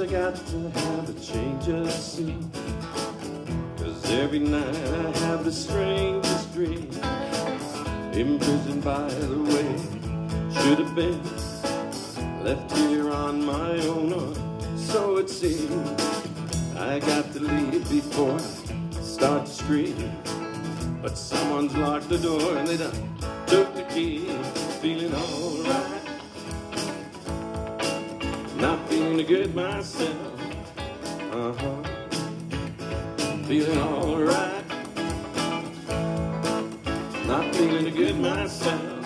I got to have a change of scene, 'cause every night I have the strangest dream. Imprisoned by the way, should have been left here on my own, or so it seems. I got to leave before I start to scream, but someone's locked the door and they done took the key. Feeling alright, not feeling good myself. Feeling alright, not feeling good myself.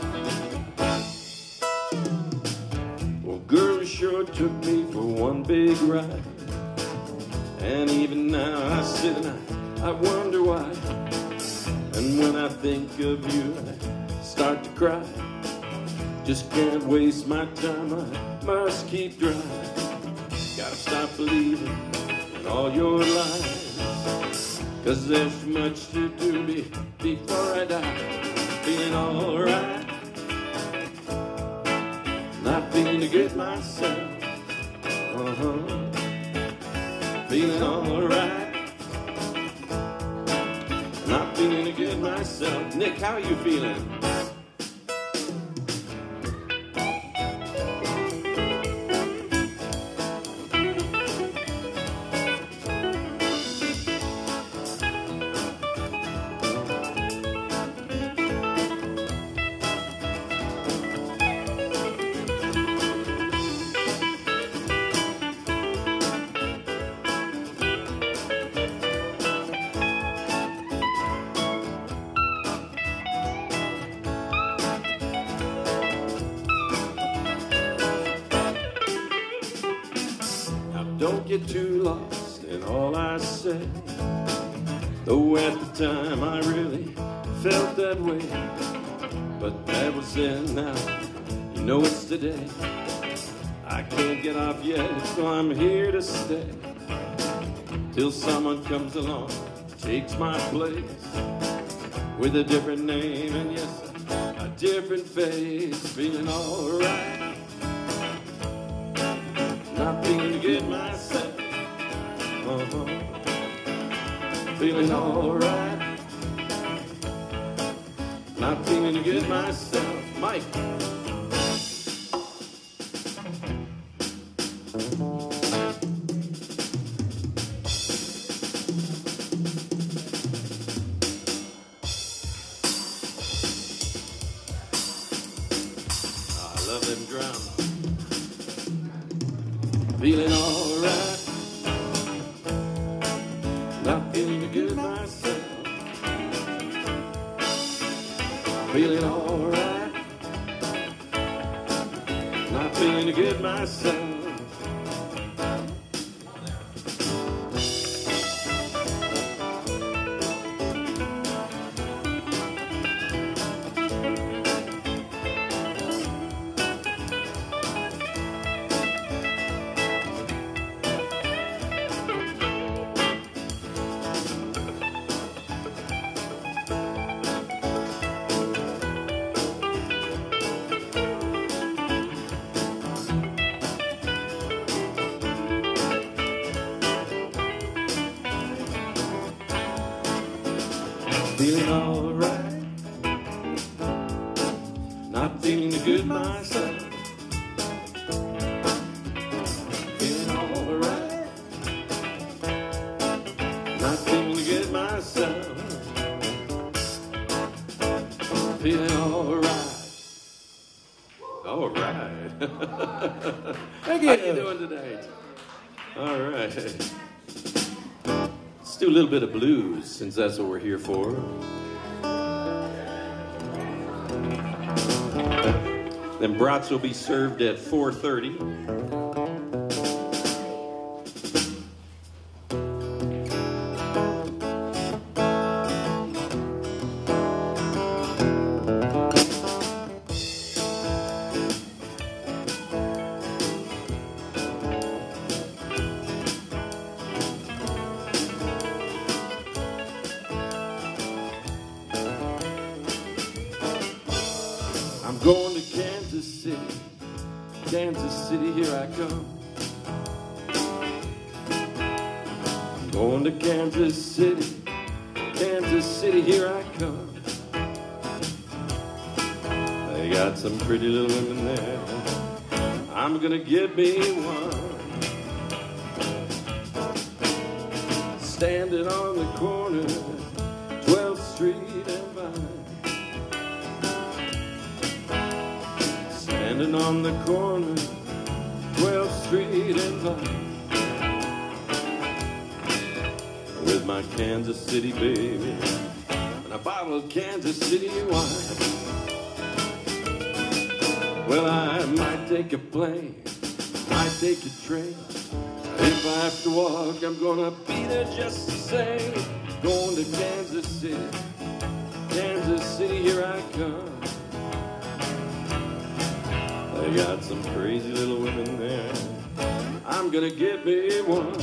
Well, girl sure took me for one big ride, and even now I sit and I wonder why. And when I think of you, I start to cry. Just can't waste my time, I must keep trying. Gotta stop believing in all your lies, 'cause there's too much to do before I die. Feeling alright, not feeling good myself. Feeling alright, not feeling good myself. Nick, how are you feeling? Don't get too lost in all I say, though at the time I really felt that way. But that was then, now you know it's today. I can't get off yet, so I'm here to stay, till someone comes along, takes my place, with a different name and yes, a different face. Feeling alright, not feeling good myself. Feeling alright, not feeling good myself. Mike. I love them drums. Feeling alright, not feeling good myself. Feeling alright, not feeling good myself. Feeling alright, not feeling good myself. Feeling alright, not feeling good myself. Feeling alright. Alright. Thank you. How you doing tonight? All right. Let's do a little bit of blues, since that's what we're here for. Then brats will be served at 4:30. I'm going to Kansas City, here I come. Going to Kansas City, Kansas City, here I come. They got some pretty little women there. I'm gonna get me one. Standing on the corner, 12th Street and Vine. Standing on the corner, 12th Street and Vine. With my Kansas City baby and a bottle of Kansas City wine. Well, I might take a plane, might take a train. If I have to walk, I'm gonna be there just the same. Going to Kansas City, here I come. They got some crazy little women there. I'm gonna get me one.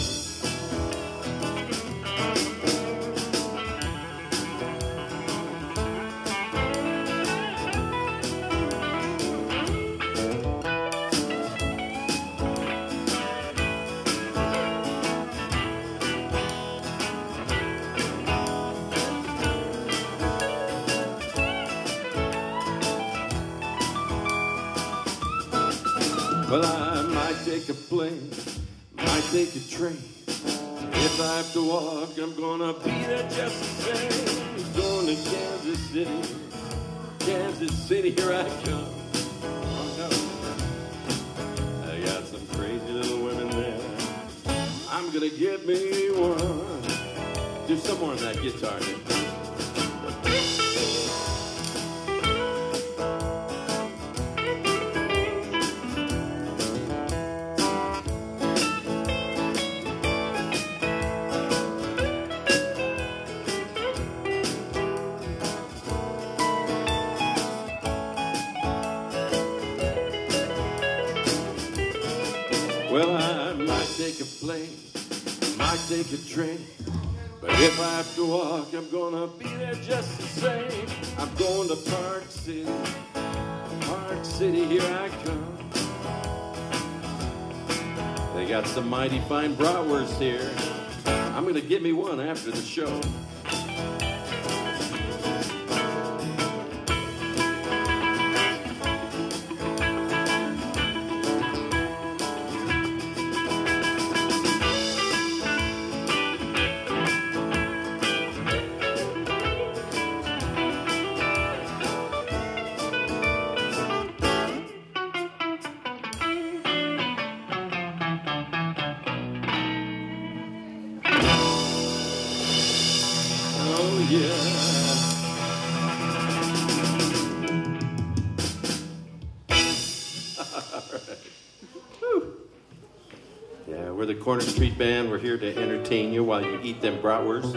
Well, I might take a plane, might take a train. If I have to walk, I'm gonna be there just the same. Going to Kansas City, here I come. Oh no, I got some crazy little women there. I'm gonna get me one. Do some more on that guitar, Nick. Well, I might take a plane, might take a train, but if I have to walk, I'm gonna be there just the same. I'm going to Park City, here I come. They got some mighty fine bratwurst here. I'm gonna get me one after the show. Oh, yeah. All right. Whew. Yeah, we're the Corner Street Band. We're here to entertain you while you eat them bratwursts.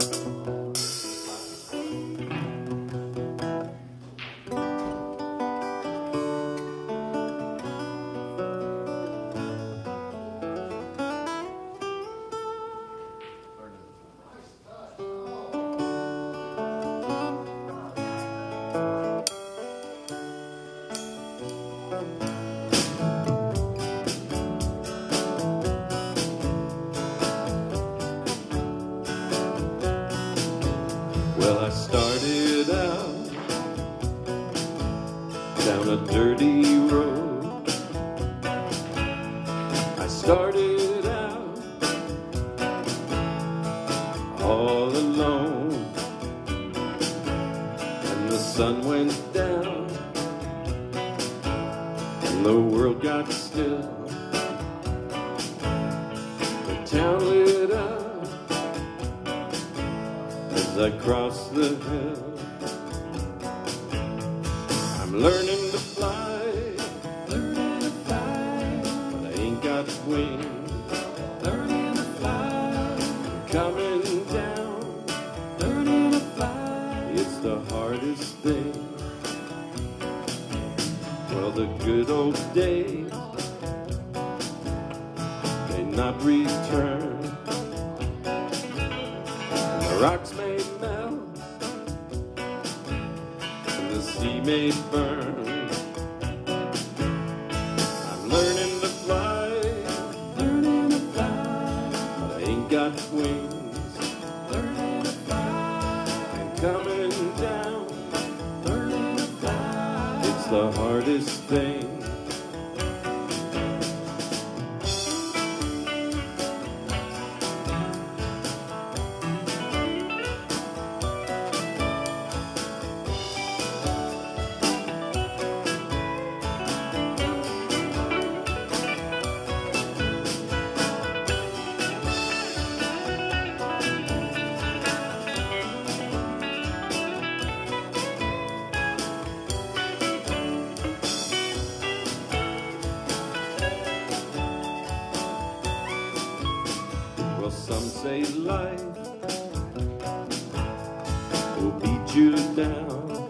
Well, I started out down a dirty road. I started out all alone, and the sun went down, and the world got still. The town lit up as I cross the hill. I'm learning to fly, but I ain't got wings. Learning to fly, I'm coming down, learning to fly. It's the hardest thing. Well, the good old days may not return. The rocks may melt, and the sea may burn. I'm learning to fly, but I ain't got wings, learning to fly, and coming down, learning to fly. It's the hardest thing. Well, some say life will beat you down,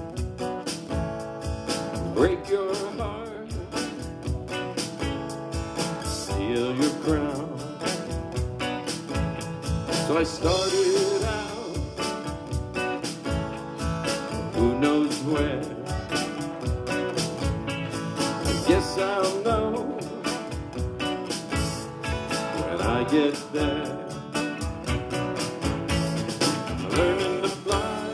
break your heart, steal your crown. So I started out, who knows where. I guess I'll know when I get there. Learning to fly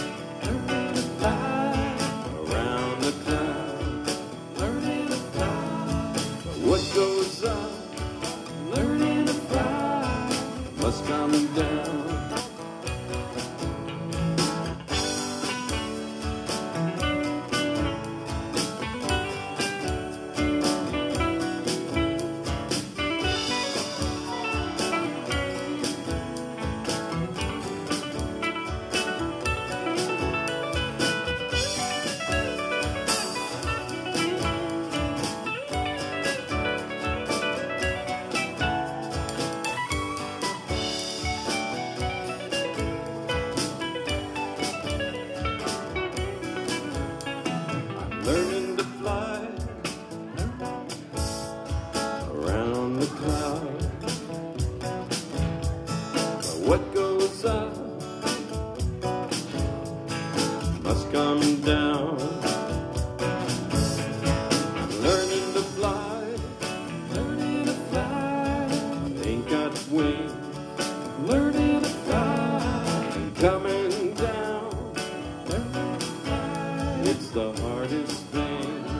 around the clouds, learning to fly. What goes up, learning to fly, must come down. Learning to fly around the clouds. What goes up must come down. Learning to fly, ain't got wings. Learning to fly, and coming down. It's the hardest thing.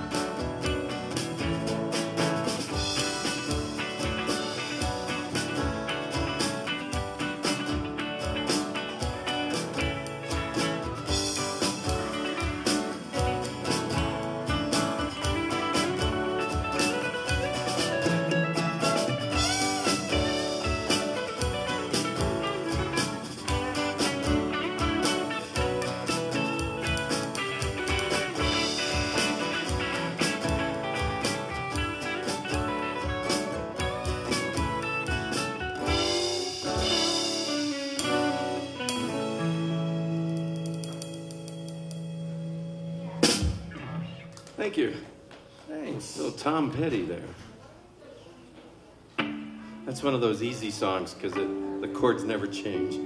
Thank you. Thanks. Little Tom Petty there. That's one of those easy songs because the chords never change.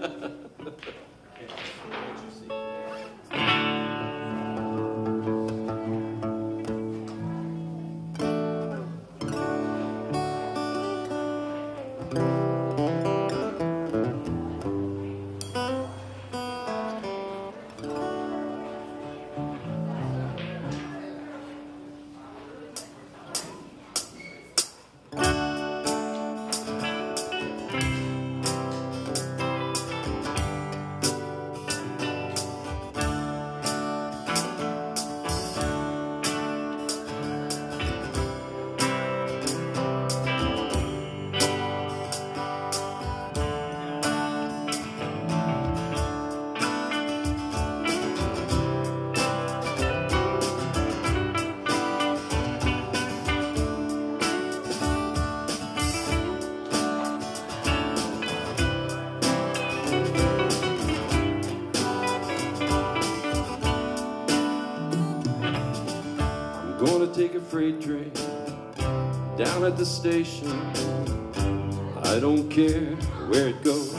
Gonna take a freight train down at the station. I don't care where it goes.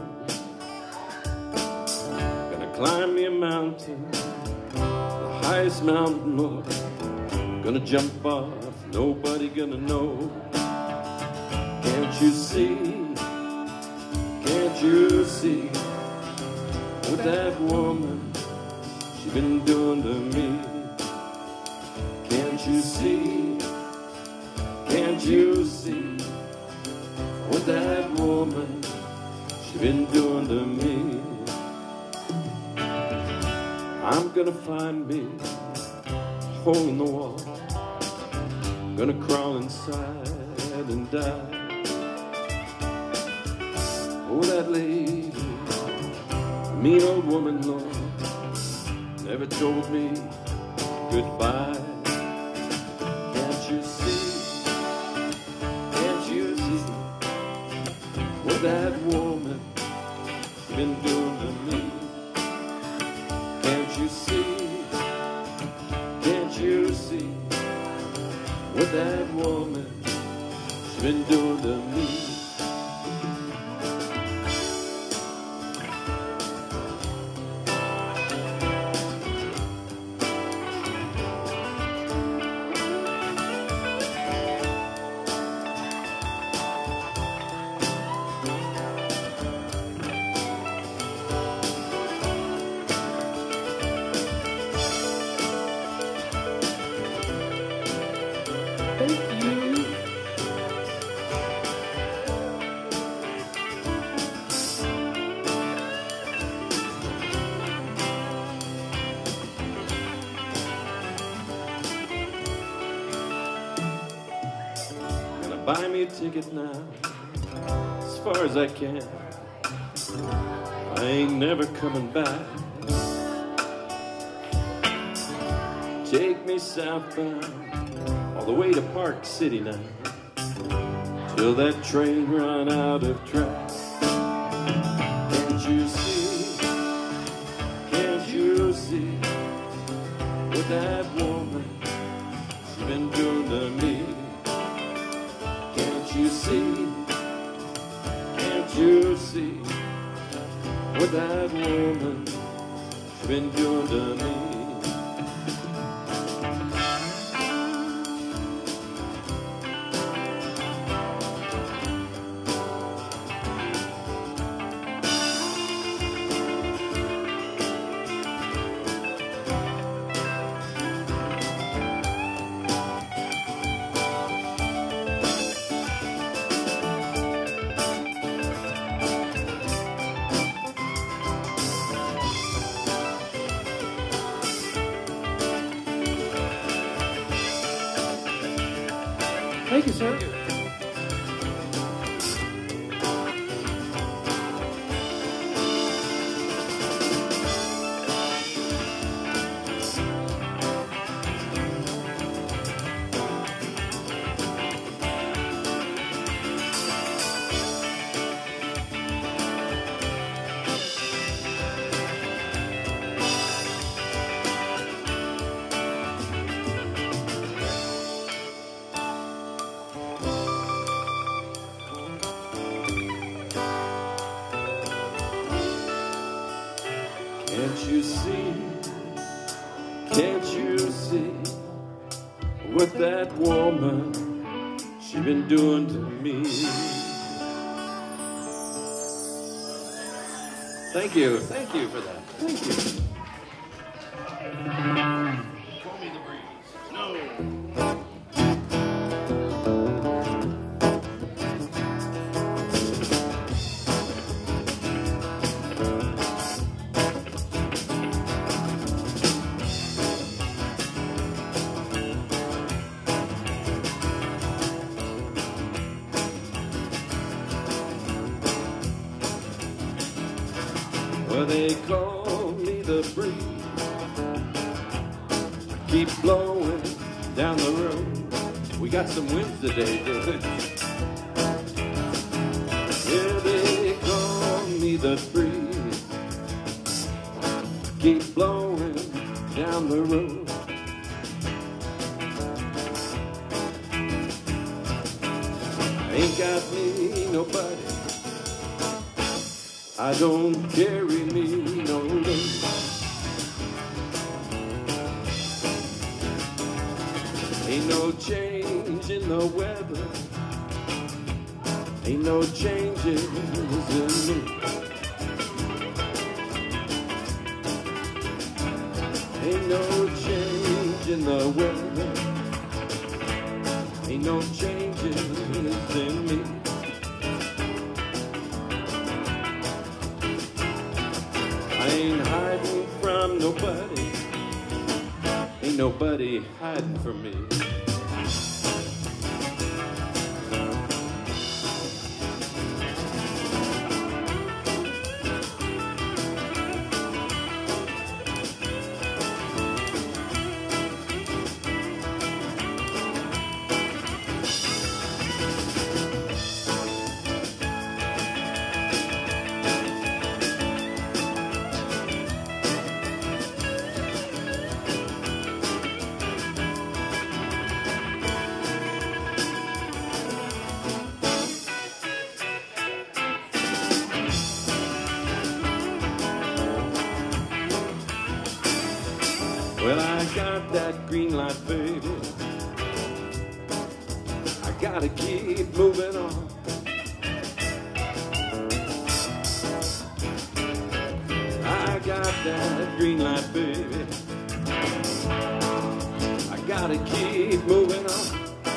Gonna climb me a mountain, the highest mountain, Lord. Gonna jump off, nobody gonna know. Can't you see you see what that woman, she been doing to me? Can't you see? Can't you see what that woman, she been doing to me? I'm gonna find me a hole in the wall, gonna crawl inside and die. Oh, that lady, mean old woman, Lord, never told me goodbye. Can't you see? Can't you see what that woman been doing to me? Can't you see? Can't you see what that woman she's been doing to me? Thank you. Gonna buy me a ticket now, as far as I can. I ain't never coming back. Take me southbound, all the way to Park City now, till that train run out of track. Can't you see? Can't you see what that woman, she's been doing to me? Can't you see? Can't you see what that woman, she's been doing to me? Thank you, sir. Can't you see? Can't you see what that woman, she been doing to me? Thank you for that. Thank you. Show me the breeze. No. Well, they call me the breeze. Keep blowing down the road. We got some winds today, dude. Yeah, they call me the breeze. Keep blowing down the road. Ain't got me nobody. I don't carry me no load. Ain't no change in the weather. Ain't no changes in me. Ain't no change in the weather. Ain't no changes in me. I ain't hiding from nobody. Ain't nobody hiding from me. Well, I got that green light, baby. I gotta keep moving on. I got that green light, baby. I gotta keep moving on.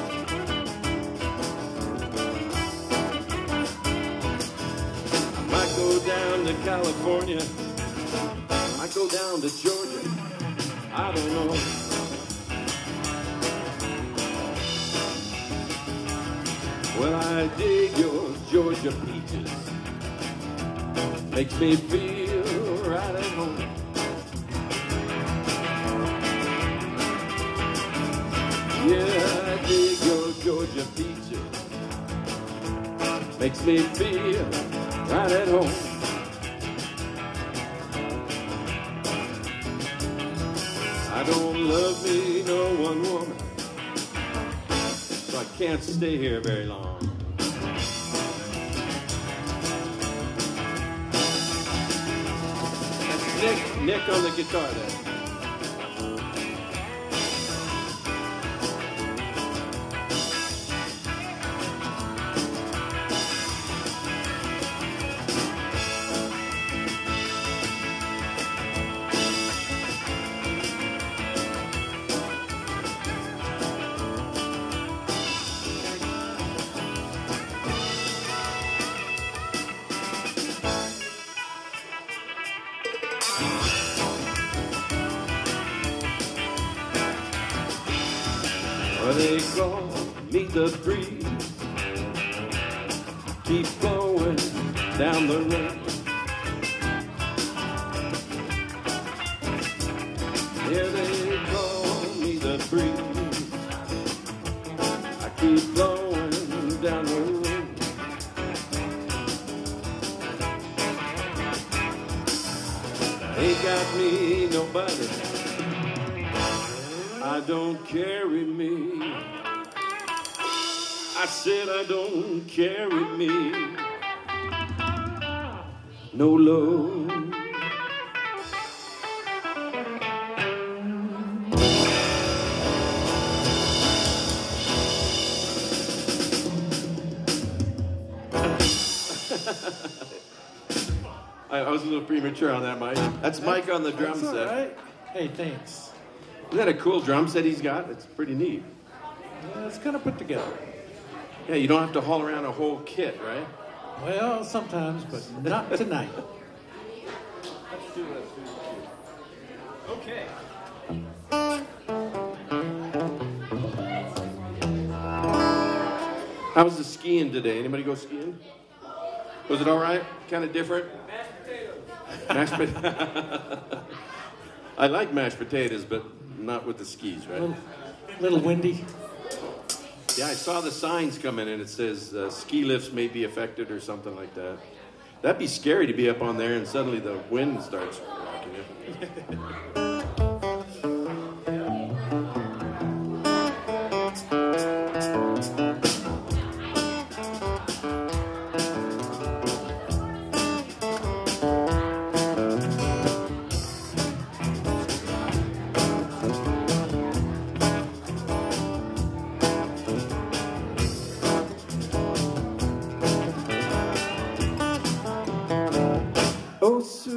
I might go down to California. I might go down to Georgia. I don't know. Well, I dig your Georgia peaches. Makes me feel right at home. Yeah, I dig your Georgia peaches. Makes me feel right at home. I don't love me no one woman, so I can't stay here very long. That's Nick on the guitar there. Well, they call me the breeze. Keep going down the road. Yeah, they call me the breeze. I keep going down the road. Ain't got me nobody. I don't carry me. I said I don't carry me. No load. I was a little premature on that, Mike. That's Mike on the drum set. Right. Hey, thanks. Isn't that a cool drum set he's got? It's pretty neat. Yeah, it's kind of put together. Yeah, you don't have to haul around a whole kit, right? Well, sometimes, but not tonight. Let's do it. Okay. How was the skiing today? Anybody go skiing? Was it all right? Kind of different? Mashed potatoes. Mashed potatoes. I like mashed potatoes, but not with the skis, right? Little windy. Yeah, I saw the signs come in and it says ski lifts may be affected or something like that. That'd be scary to be up on there and suddenly the wind starts rocking you.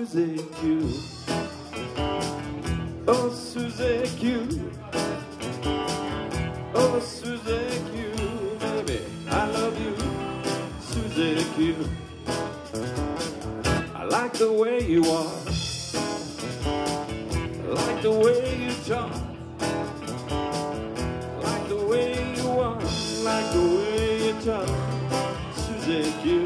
Susie Q. Oh, Susie Q. Oh, Susie Q. Baby, I love you, Susie Q. I like the way you are. I like the way you talk. I like the way you are. I like the way you talk, Susie Q.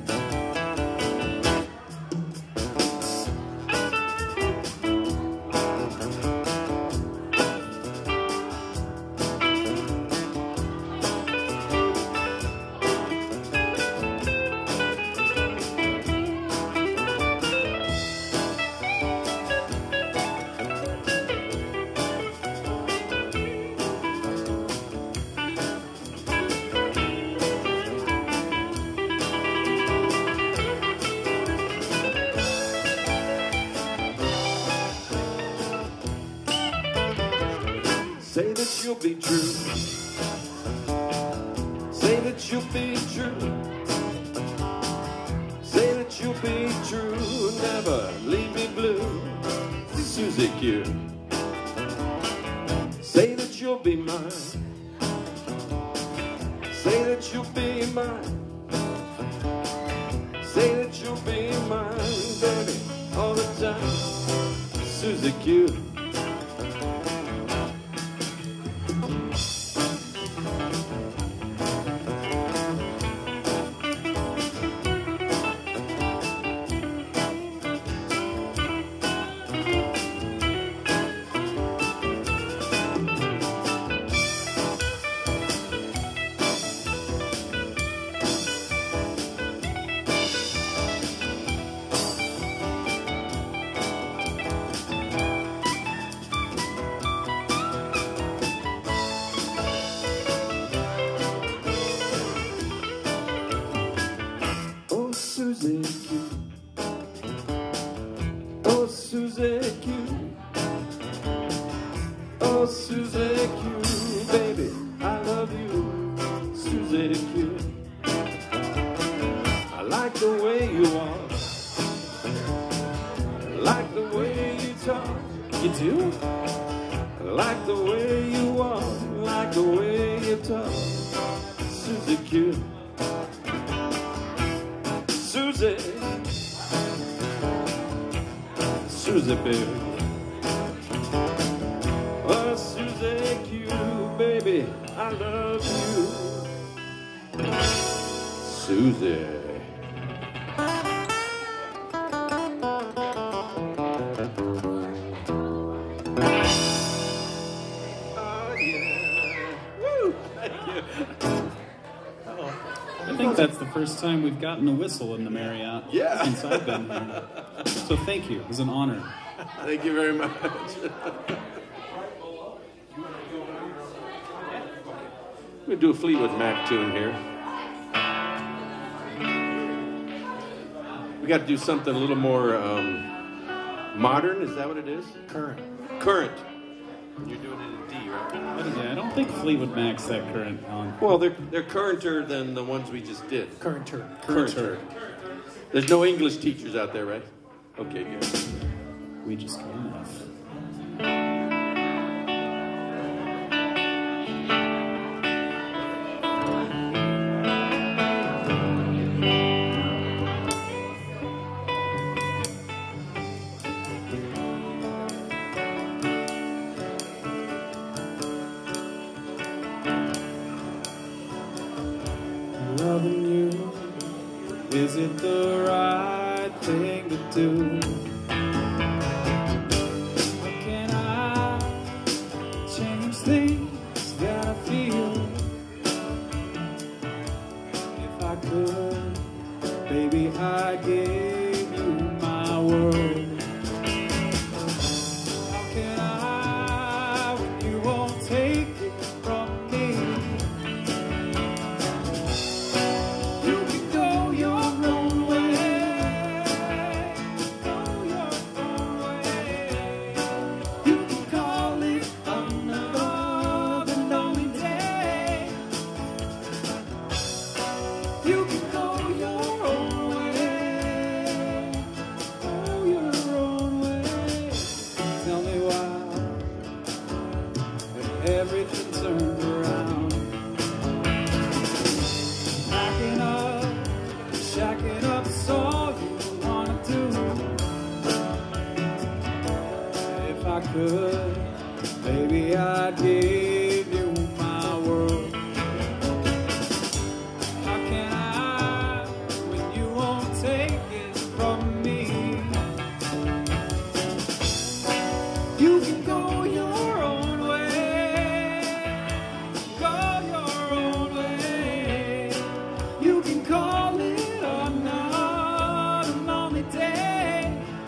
Say that you'll be true. Say that you'll be true. Say that you'll be true. Never leave me blue, Susie Q. Say that you'll be mine. Say that you'll be mine. Say that you'll be mine, baby, all the time, Susie Q. Susie Q. Oh, Susie Q. Oh, Susie Q. Baby, I love you, Susie Q. I like the way you are. I like the way you talk. You do? I like the way you are. I like the way you talk, Susie Q. Susie, Susie, baby. Oh, Susie Q, baby, I love you, Susie. Oh, yeah. Woo! Thank you. I think that's the first time we've gotten a whistle in the Marriott since I've been here. So thank you. It was an honor. Thank you very much. We'll do a Fleetwood Mac tune here. We got to do something a little more modern. Is that what it is? Current. Current. And you're doing it in D, right? Yeah, I don't think Fleetwood Mac's that current on. Well, they're currenter than the ones we just did. Currenter. Currenter. There's no English teachers out there, right? Okay, good. We just got enough. Loving you, is it the right thing to do? How can I change things that I feel? If I could, baby, I gave you my world. How can I when you won't take it from me? You can go your own way, go your own way. You can call it another lonely day. You can go your own way, shacking up's all you wanna do. If I could, baby, I'd give you my world. How can I when you won't take it from me? You can go your own way, go your own way. You can call it another lonely day.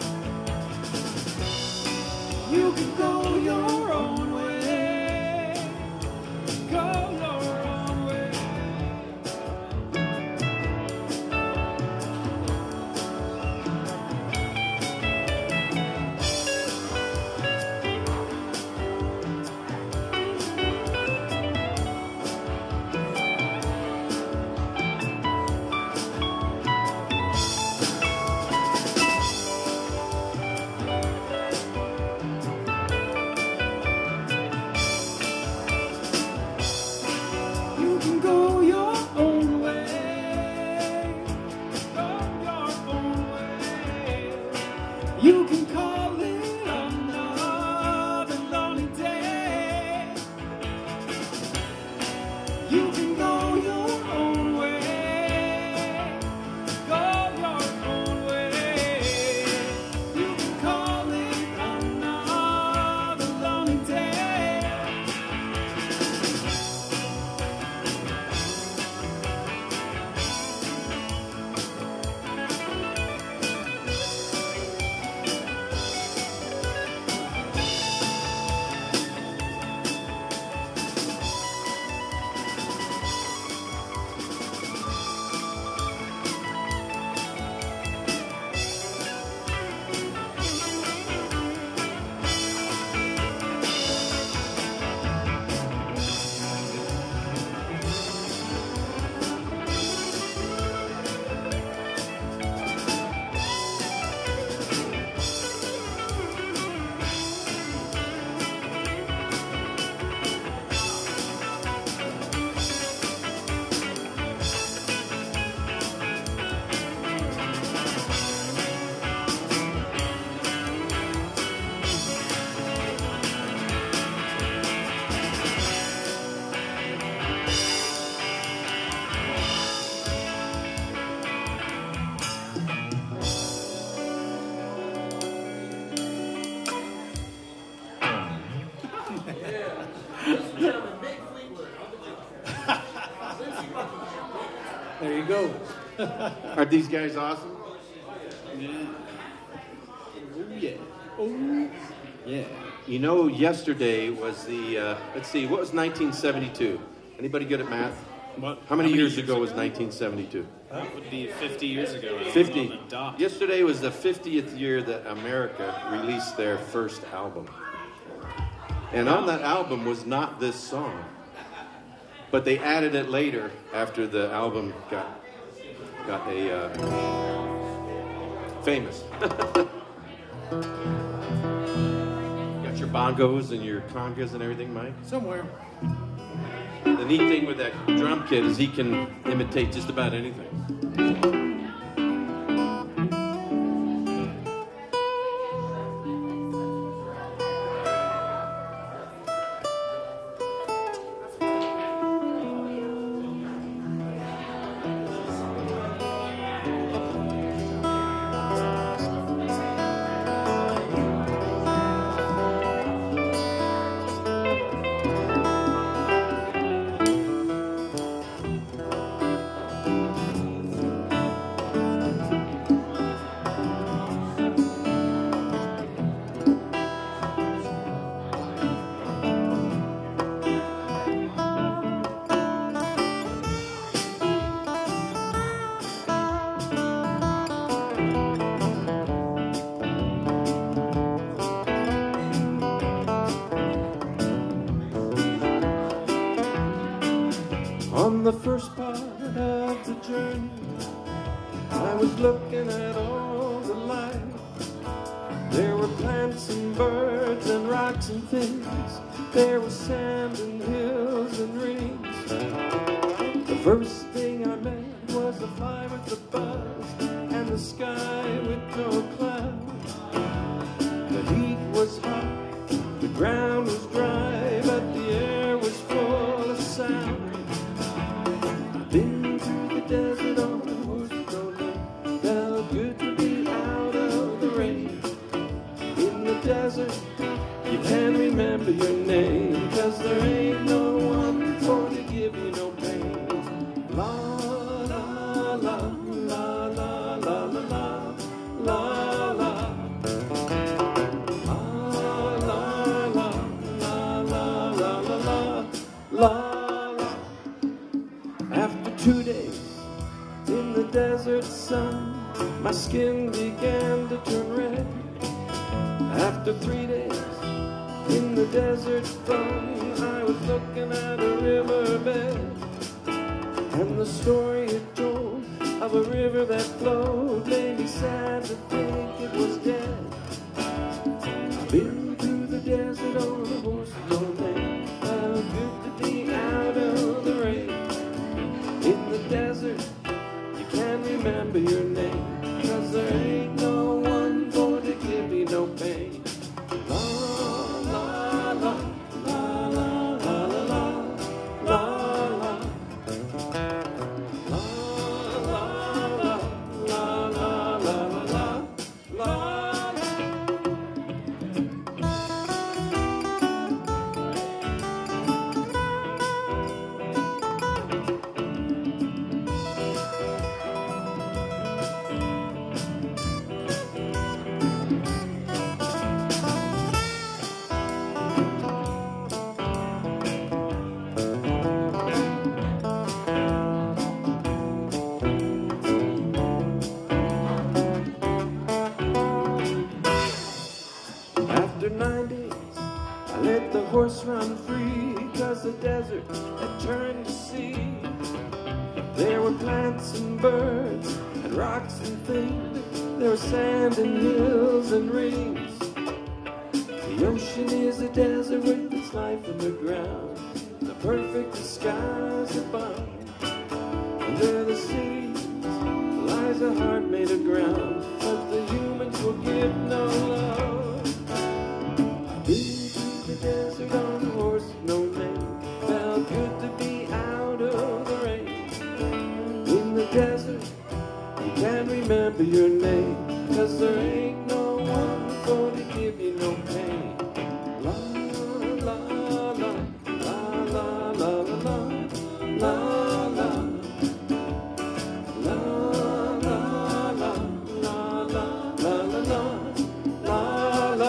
You can go your own way, go your own way. You can go your own way, go your own way. You can call it another lonely day. You can go your own way, go your own way. You can call it another lonely day. There you go. Aren't these guys awesome? Yeah. Oh yeah. Oh yeah. You know, yesterday was the, let's see, what was 1972? Anybody good at math? What? How many years ago was 1972? That would be 50 years ago. 50. On the dot. Yesterday was the 50th year that America released their first album. And on that album was not this song. But they added it later after the album got a famous. Got your bongos and your congas and everything, Mike? Somewhere. The neat thing with that drum kit is he can imitate just about anything. On the first part of the journey, I was looking at all the life. There were plants and birds and rocks and things. There was sand and hills and rings. The first thing I met was a fly with a buzz, and the sky with no clouds. The heat was hot, the ground was dry, but the air was full of sound. I've been through the desert on a horse rolling, felt good to be out of the rain. In the desert, you can't remember your name, 'cause there ain't no one for to give you no pain. La la la la la la la la la la. La, la. After 2 days in the desert sun, my skin began to turn red. After 3 days in the desert fun, I was looking at a riverbed, and the story it told of a river that flowed made me sad to think it was dead. I've been through the desert on a horse, no name. Felt good to be out of the rain. In the desert, you can't remember your name, 'cause there ain't no one for to give you no pain. La la la la la la la la la la la la la la la la. After 9 days, I let the horse run free, 'cause the desert had turned to sea. There were plants and birds and rocks and things. There was sand and hills and rings. The ocean is a desert with its life in the ground, the perfect skies above. Under the seas lies a heart made of ground, but the humans will give no love. Desert on a horse, no name. Felt good to be out of the rain. In the desert, you can't remember your name, 'cause there ain't no one for to give you no pain. La la la la la la la la la la la la la la la la.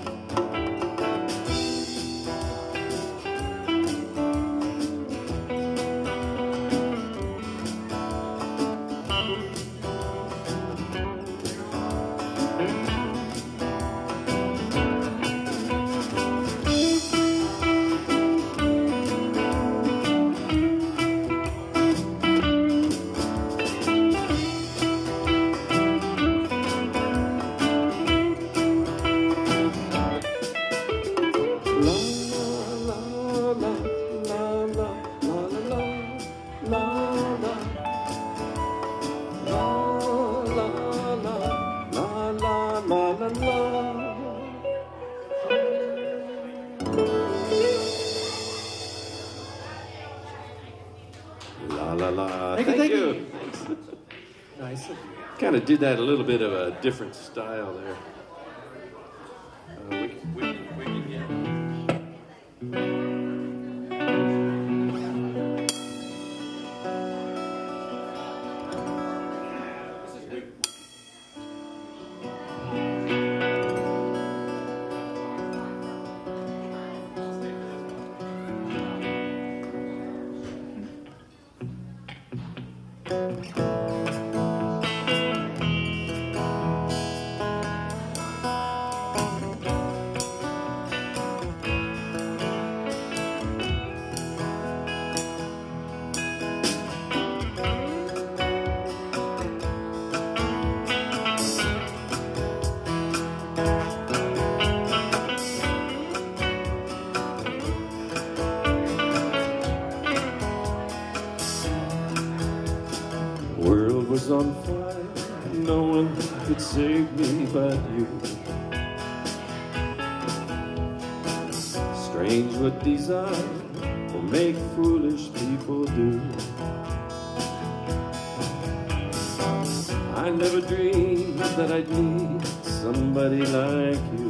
La la la. Thank you. Nice of you. Kind of did that a little bit of a different style there. We can get. world was on fire, no one could save me but you. Strange what desire will make foolish people do. I never dreamed that I'd need somebody like you.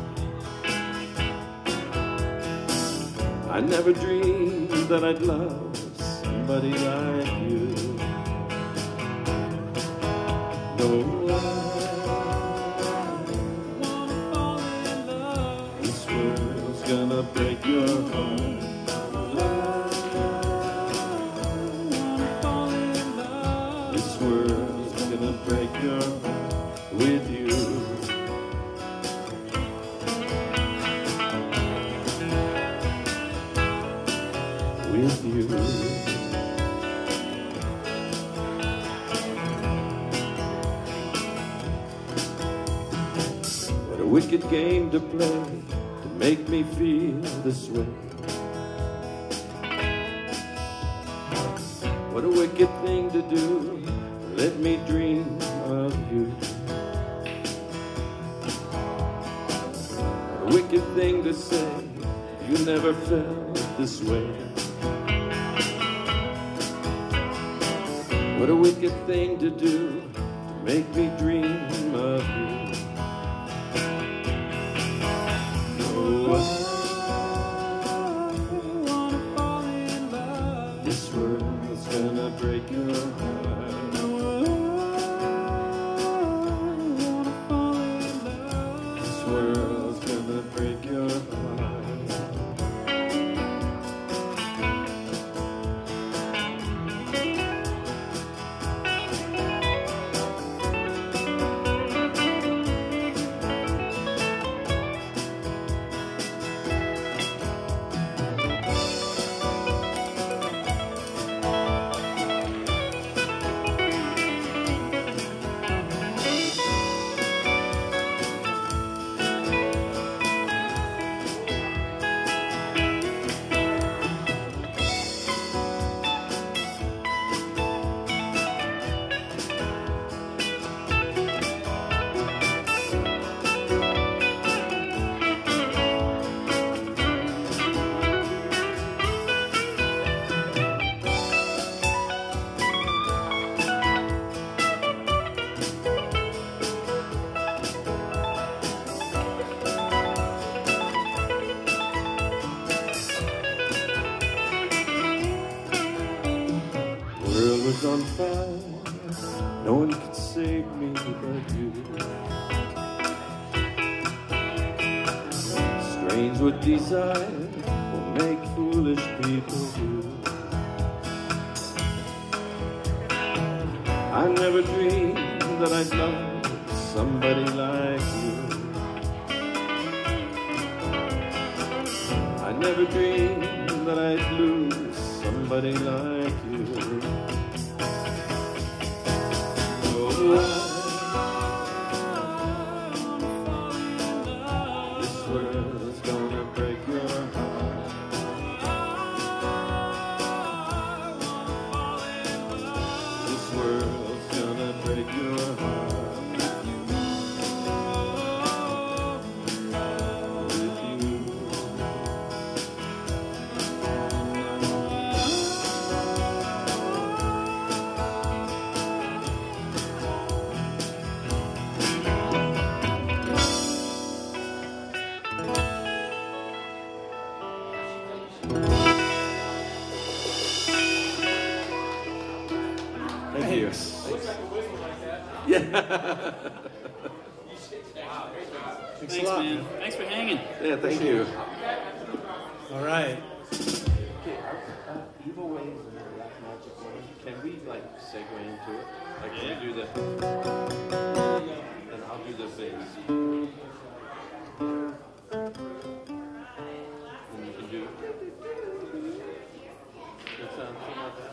I never dreamed that I'd love somebody like you. No, I wanna fall in love. This world's gonna break your heart. I wanna fall in love. This world's gonna break your heart with you. With you. What a wicked game to play to make me feel this way. What a wicked thing to do, let me dream of you. What a wicked thing to say, you never felt this way. What a wicked thing to do, to make me dream of you. Oh, I wanna fall in love. This world's gonna break your heart. Oh, I wanna fall in love. This world's gonna break your heart. The world was on fire, no one could save me but you. Strange what desire will make foolish people do. I never dreamed that I'd love somebody like you. I never dreamed that I'd lose somebody like you. Oh, this world's gonna break your heart. This world's gonna break your heart. With you. Thank you. Yeah. Thanks, man. Thanks for hanging. Yeah, thank you. All right. Evil ways and that magic one. Can we like segue into it? Like, can we do the? And I'll do the bass. And you can do. That sounds something like that.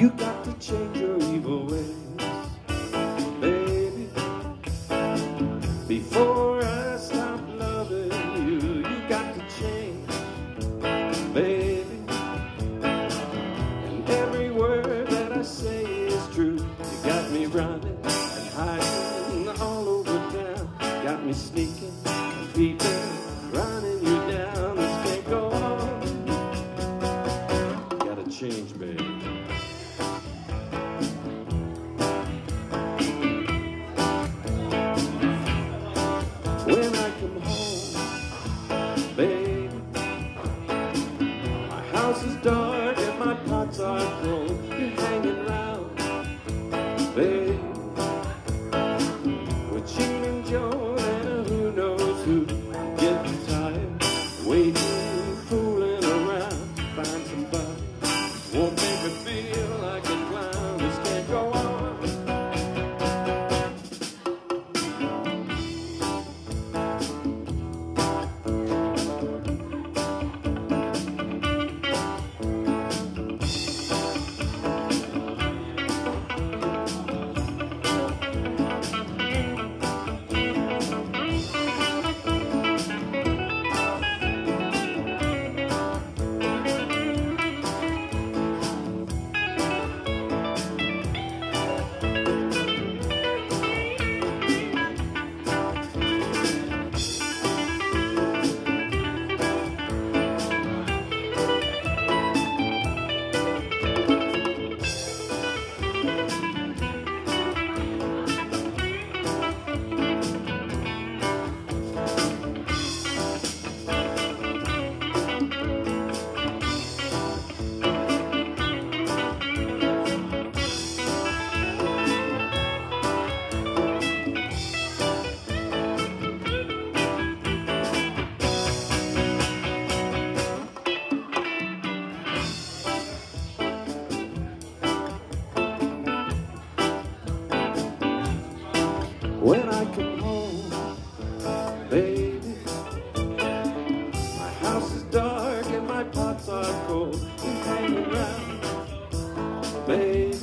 You got to change your evil ways, baby. Before I stop loving you, you got to change, baby. And every word that I say is true. You got me running and hiding all over town. Got me sneaking and peeping, running you down. This can't go on. Gotta change, baby. When I come home, baby, my house is dark and my pots are cold. You're hanging around, baby, with Gene and Joe and who knows who. I'm getting tired, waiting, fooling around. Find somebody won't make me feel like a clown. This can't go on. When I come home, baby, my house is dark and my pots are cold. You hang around, baby,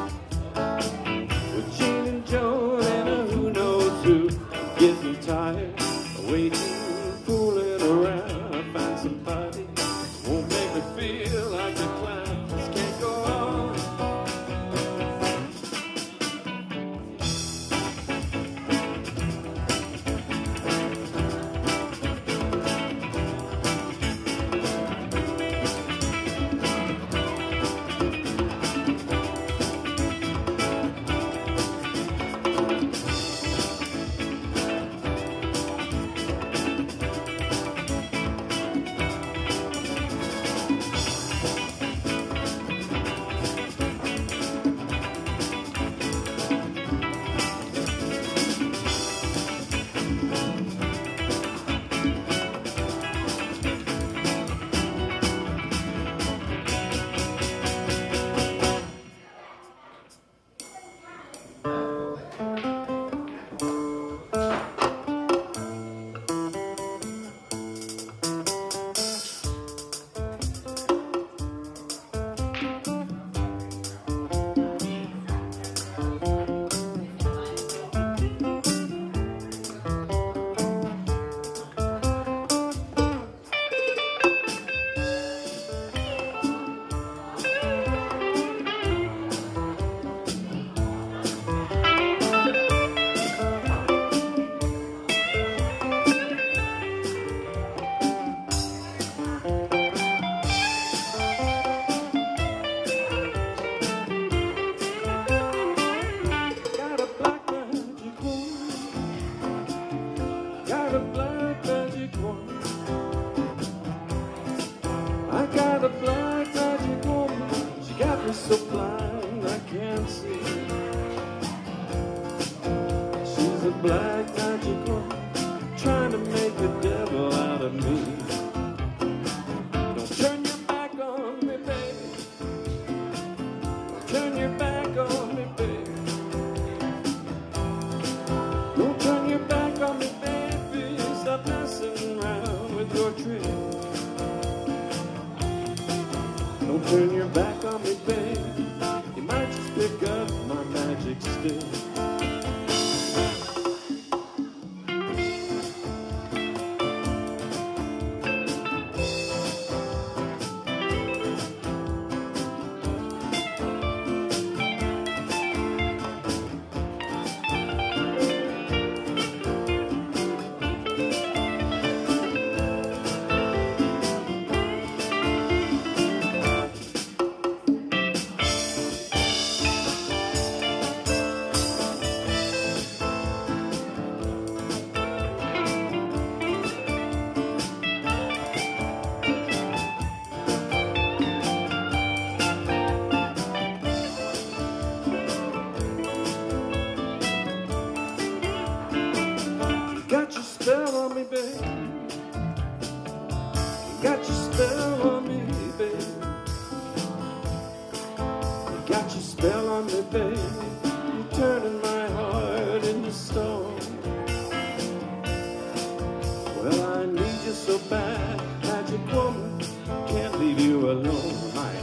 with Gene and Joe and who knows who. I'm getting tired of waiting, fooling around. I find somebody won't make me feel like a clown. This can't go on. A black magic woman, she got me so blind I can't see. She's a black magic woman, trying to make the devil out of me. Don't turn your back on me, baby. Don't turn your back on me, baby. Don't turn your back on me, baby. Stop messing around with your tricks. Don't turn your back on me, babe. You baby. Got your spell on me, babe. Got your spell on me, babe. Got your spell on me, babe. You're turning my heart into stone. Well, I need you so bad, magic woman. Can't leave you alone, my.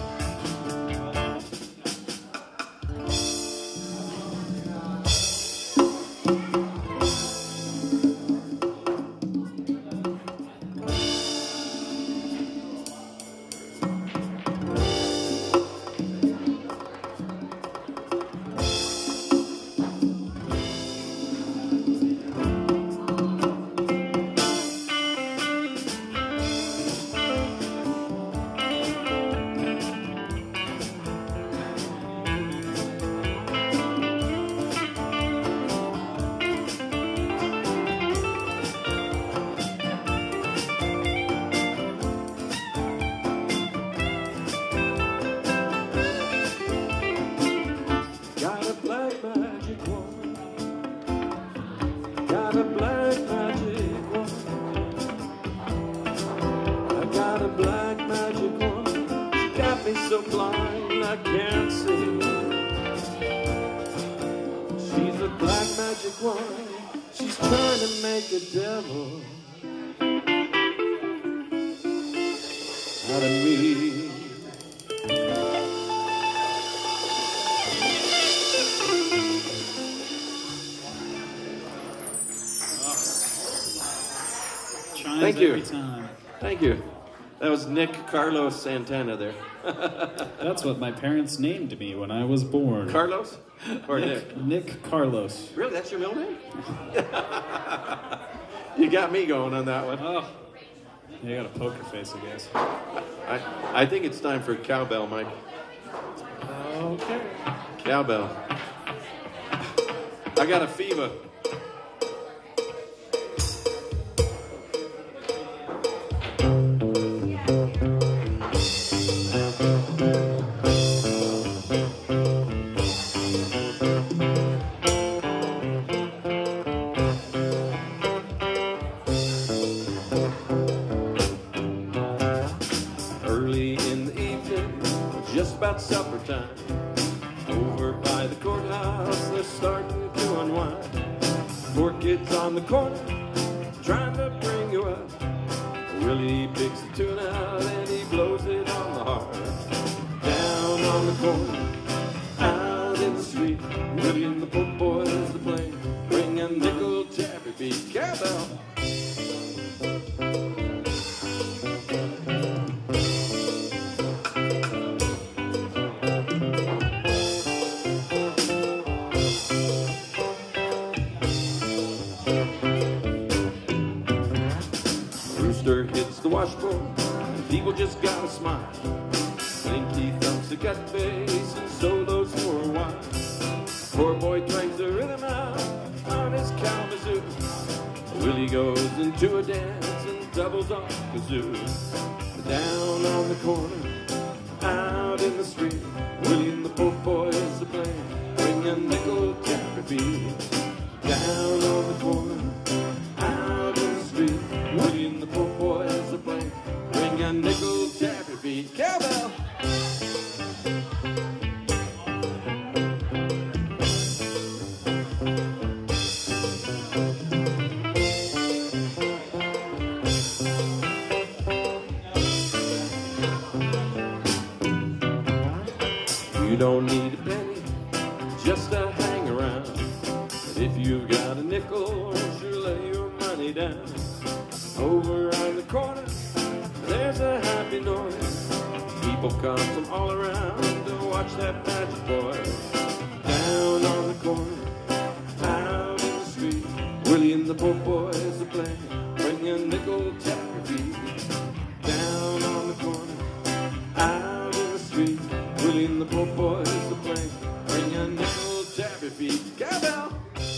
Got a black magic woman. I got a black magic woman. She got me so blind I can't see. She's a black magic woman. She's trying to make a devil out of me. Thank you. Every time. Thank you. That was Nick Carlos Santana there. That's what my parents named me when I was born. Carlos? Or Nick? Nick Carlos. Really? That's your middle name? You got me going on that one. Oh, you got a poker face, I guess. I think it's time for cowbell, Mike. Okay. Cowbell. I got a fever. Early in the evening, just about supper time. Over by the courthouse, they're starting to unwind. Poor kids on the corner, trying to bring you up. Willie picks the tune out and he blows it on the heart. Down on the corner, out in the street, Willie and the poor boys are playing. Ring a nickel, tappy beat, cowbell. Rooster hits the washboard, people just gotta smile. Blinky thumps a gut bass and solos for a while. Poor boy twangs the rhythm out on his kazoo. Willie goes into a dance and doubles on kazoo. Down on the corner, out in the street, Willie and the poor boys are playing. Ring a nickel, tappy beat. Down on the corner, out in the street, Willie and the poor boys are playing. Ring a nickel, tappy beat, cowbell. You don't need a penny just to hang around. But if you've got a nickel, sure lay your money down. Over on the corner, there's a happy noise. People come from all around to watch that magic boy. Down on the corner, out in the street, Willie and the poor boys are playing. Bring a nickel, tap your feet. Down on the corner, out in the street, Willie and the poor boys are playing. Bring a nickel, tap your feet. Cowbell!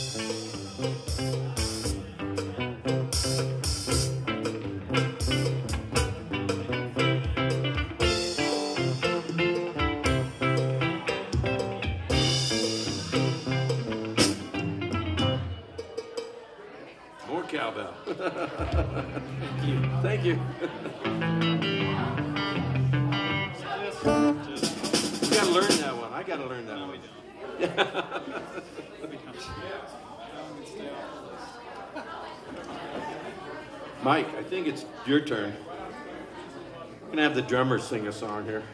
More cowbell. Thank you. Thank you. You gotta learn that one. I gotta learn that one. Mike, I think it's your turn. I'm gonna have the drummer sing a song here.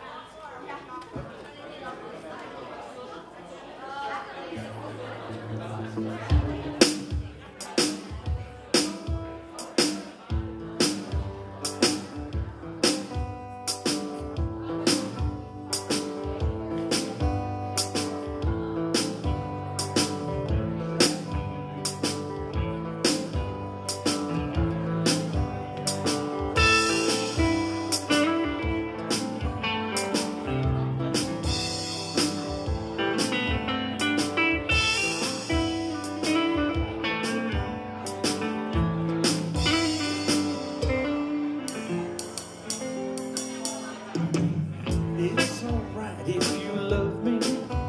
It's alright if you love me.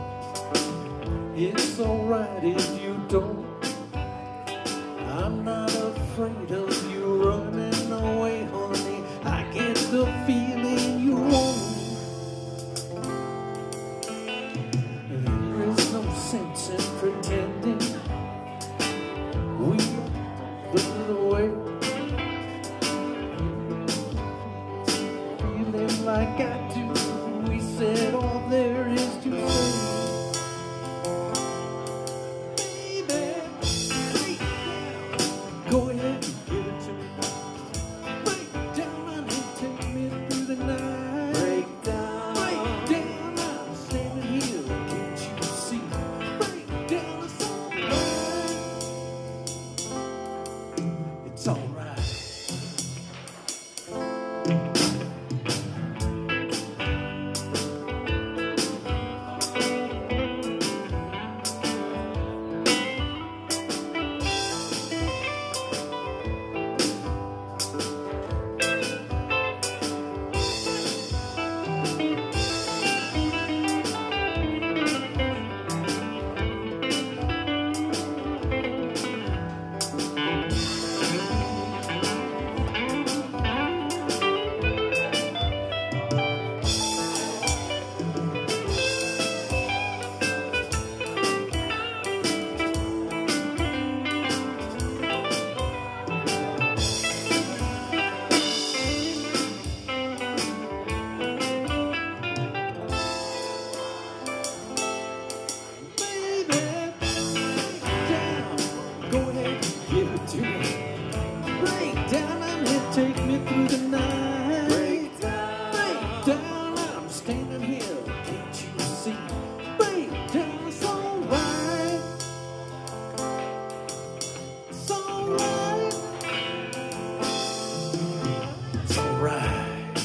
It's alright if you don't. I'm not afraid of you running away, honey. I get the feeling you won't. There is no sense in pretending we flew away. Feeling like I do. We said all there is to say. Baby, break down. Go ahead and give it to me. Break down and take me through the night. Break down. Break down. I'm standing here. Can't you see? Break down. It's alright. It's alright. Break down and take me through the night. Break down, I'm standing here. Can't you see? Break down, it's alright. It's alright. It's alright.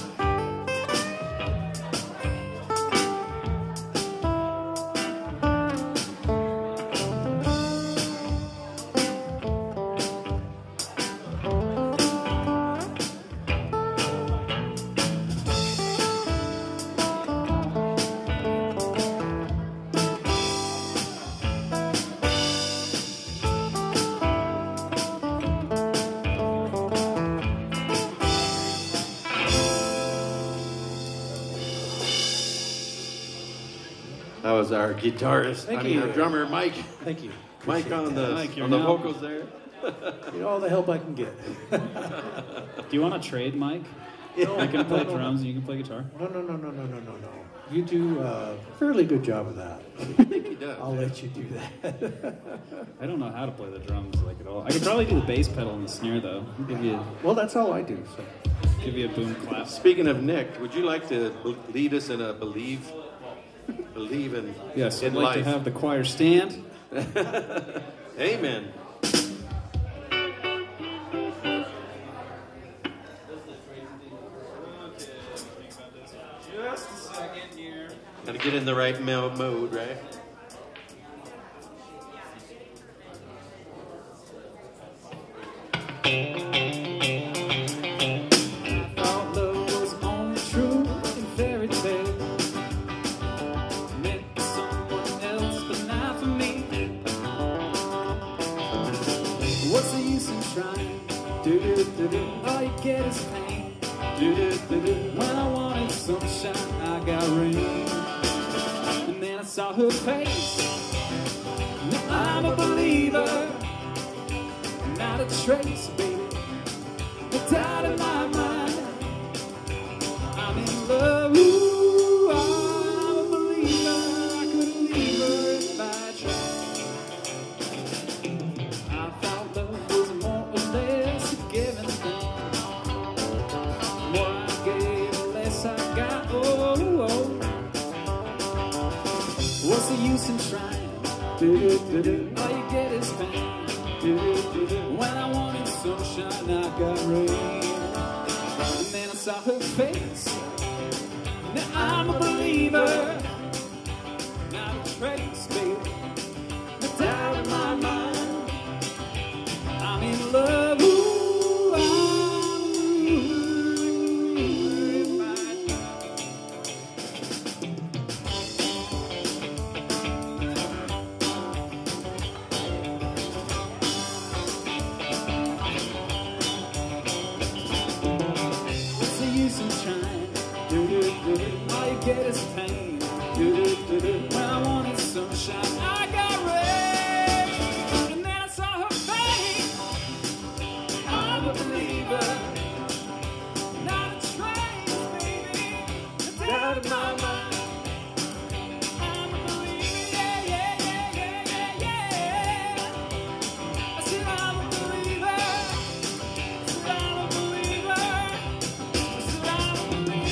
That was our guitarist, our drummer, Mike. Thank you. Mike on the Mike, you're on the now- vocals there. Get all the help I can get. Do you want to trade, Mike? I can play drums and you can play guitar. No. You do a fairly good job of that. I think he does. I'll let you do that. I don't know how to play the drums like at all. I could probably do the bass pedal and the snare though. Give you Well, that's all I do. So. a boom clap. Speaking of Nick, would you like to lead us in a believe in Yes, in I'd like life? to have the choir stand. Amen. Just a second here. Got to get in the right mode, right? Thought love was only true in fairy tales. Meant for someone else, but not for me. What's the use in trying? All you get is pain. When I wanted sunshine, I got rain. And then I saw her face. Now I'm a believer, not a trace, baby. It's out of my mind. I'm in love. Ooh, I'm a believer. I couldn't leave her if I tried. I thought love was more or less a given thing. The more I gave, the less I got. Oh. What's the use in trying? All you get is pain. When I wanted sunshine, I got rain. And then I saw her face. Now I'm a believer, not a trace, baby. No doubt in my mind, I'm in love. Ooh, I'm all you get is pain. When I wanted sunshine, I got rain. And then I saw her face. I'm a believer, not a trace, baby. It's out of my mind. I'm a believer, yeah. I said I'm a believer. I said I'm a believer. I said I'm a believer.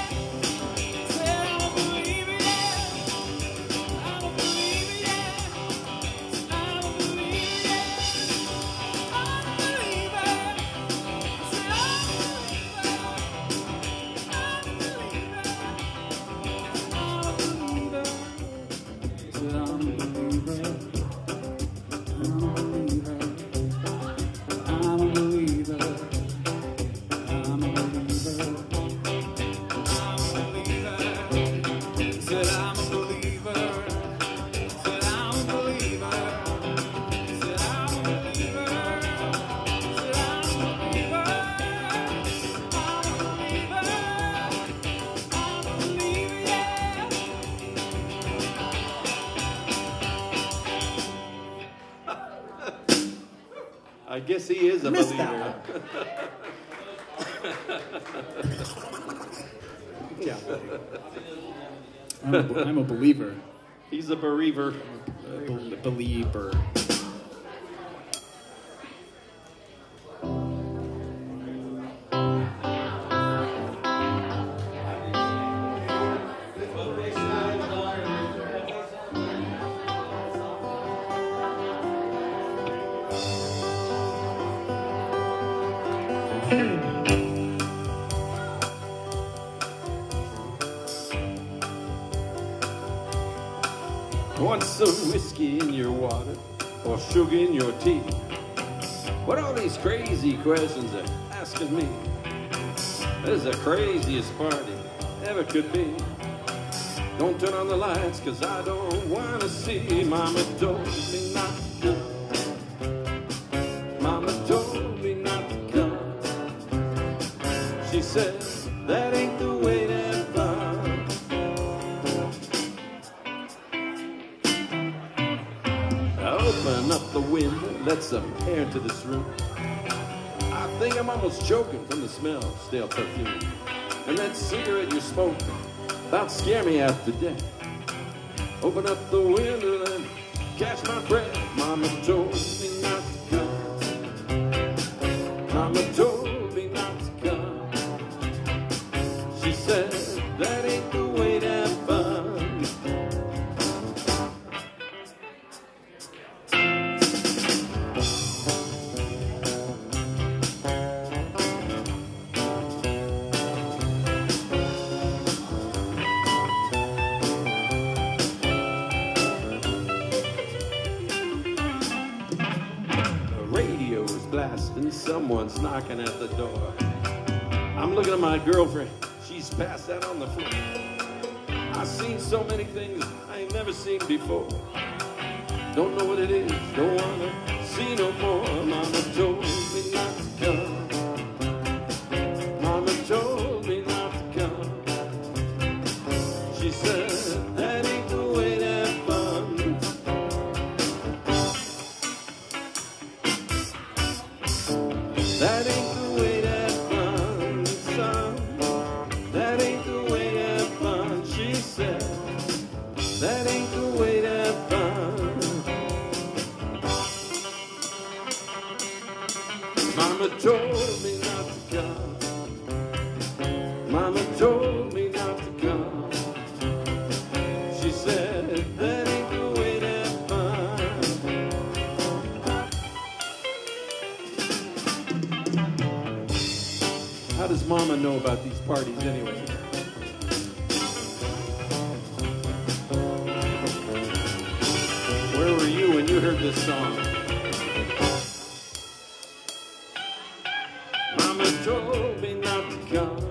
I guess he is a Missed believer. Yeah. I'm a believer. He's a bereaver. Believer. Want some whiskey in your water or sugar in your tea? What are these crazy questions they're asking me? This is the craziest party ever could be. Don't turn on the lights, cause I don't wanna see. Mama told me not to come. Mama told me not to come. She said, that ain't the way to have fun. I open up the window, let some air into this room. I think I'm almost choking from the smell of stale perfume. And that cigarette you're smoking about scare me half to death. Open up the window and catch my breath. Mama told me not to come. Mama told me not to come. She said that ain't the way to have fun. Blasting, someone's knocking at the door. I'm looking at my girlfriend, she's passed out on the floor. I've seen so many things I ain't never seen before. Don't know what it is, don't wanna see no more. Mama told me not to come. Mama told me not to come. She said that ain't the way to have fun. That ain't the way to have fun, son. That ain't the way to have fun, she said. That ain't the way to have fun. Mama told me not to come. Mama told me not to come. She said that ain't the way to have fun. How does Mama know about these parties anyway? Where were you when you heard this song? Mama told me not to come.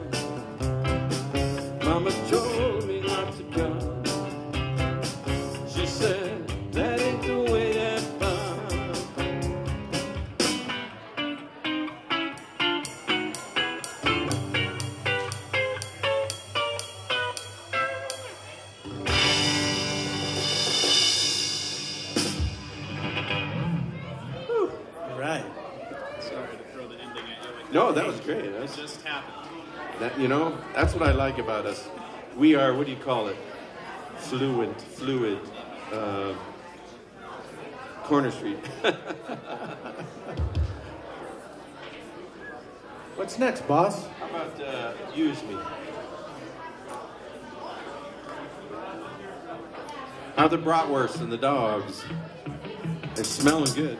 Mama told me not to come. She said that ain't the way to have fun. Right. Sorry to throw the ending at you like that. No, that was great. It just happened. That, you know, that's what I like about us. We are, what do you call it? Fluid, Corner Street. What's next, boss? How about Use Me? How the bratwurst and the dogs? It's smelling good.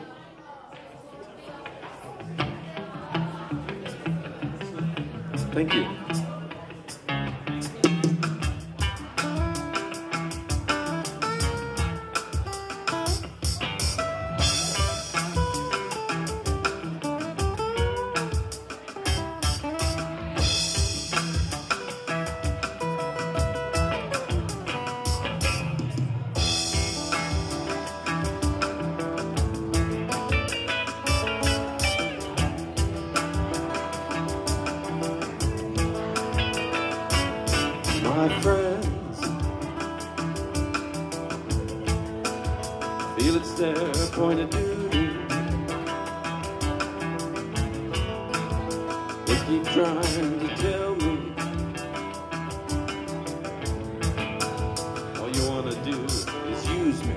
Thank you. My friends feel it's their point of duty. They keep trying to tell me all you want to do is use me.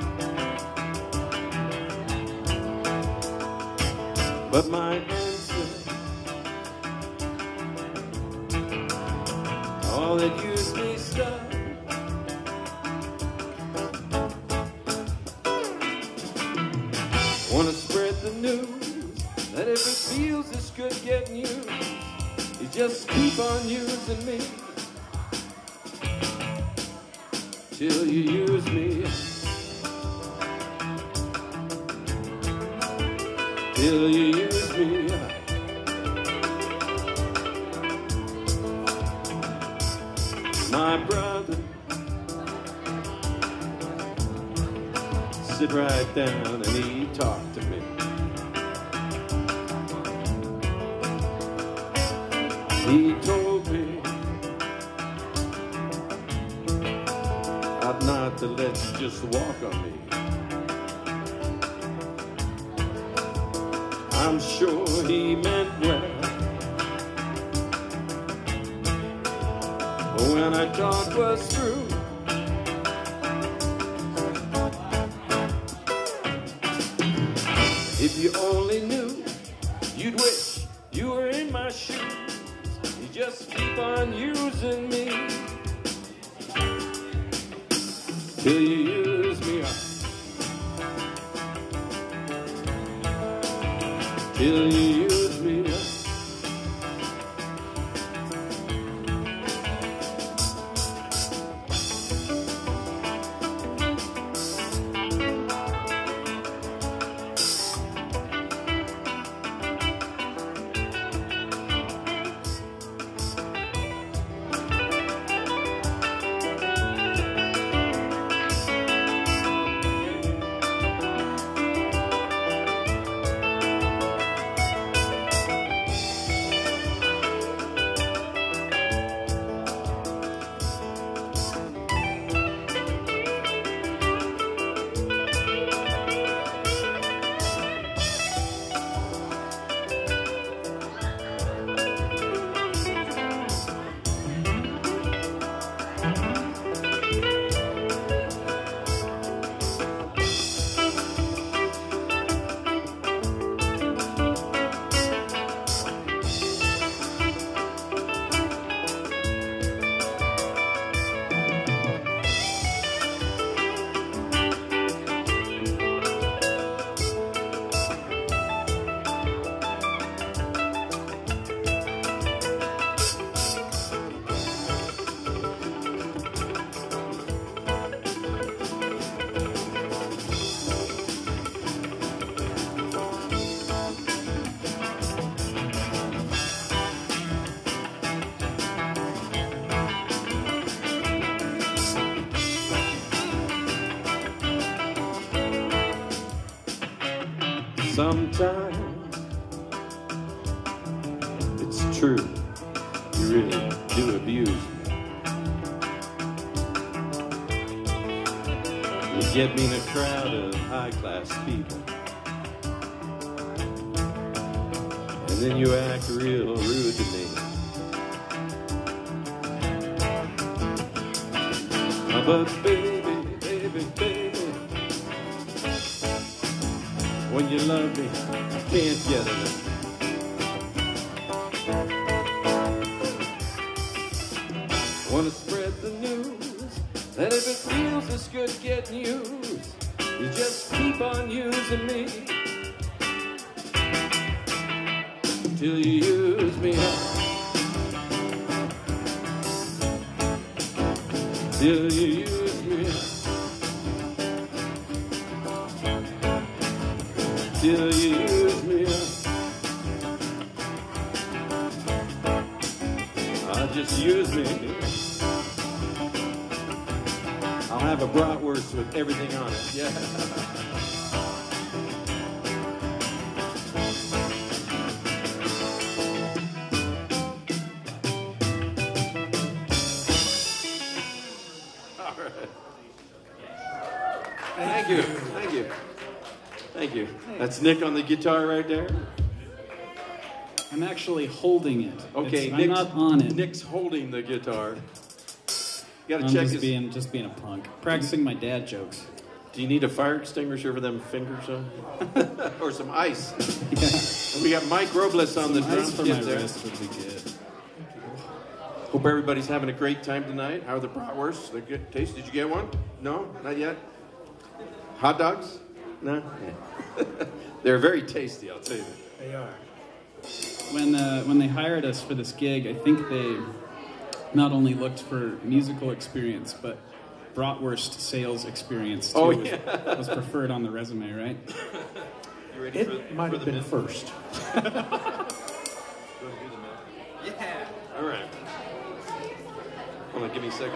But my answer, all that use me stuff, wanna spread the news that if it feels this good getting used, you just keep on using me till you use me, till you use me. My brother, sit right down and he talked to me. He told me I'd not to let you just walk on me. I'm sure he meant well. But when our talk was through, if you only knew, you'd wish you were in my shoes. You just keep on using me till you use me up, till you use me up. Sometimes it's true, you really do abuse me. You get me in a crowd of high-class people, and then you act real rude to me. But baby, baby, baby, when you love me, I can't get enough. Wanna spread the news that if it feels this good getting used, you just keep on using me till you use me up, till you use me up, till you use me up. Just use me. I'll have a bratwurst with everything on it. Yeah. All right. Thank you. Thank you. Thank you. That's Nick on the guitar right there. I'm actually holding it. Okay, I'm not on it. Nick's holding the guitar. You gotta I'm check just being a punk. Practicing my dad jokes. Do you need a fire extinguisher for them fingers on? Or some ice? Yeah. And we got Mike Robles on the drums Ice for my kit there. wrist would be good. Hope everybody's having a great time tonight. How are the bratwursts? They're good taste. Did you get one? No, not yet. Hot dogs? No. Yeah. They're very tasty. I'll tell you that. They are. When they hired us for this gig, I think they not only looked for musical experience, but bratwurst sales experience too. Oh, yeah. was preferred on the resume, right? You ready It might for have the been myth? first. Yeah. All right. Hold on, give me a second.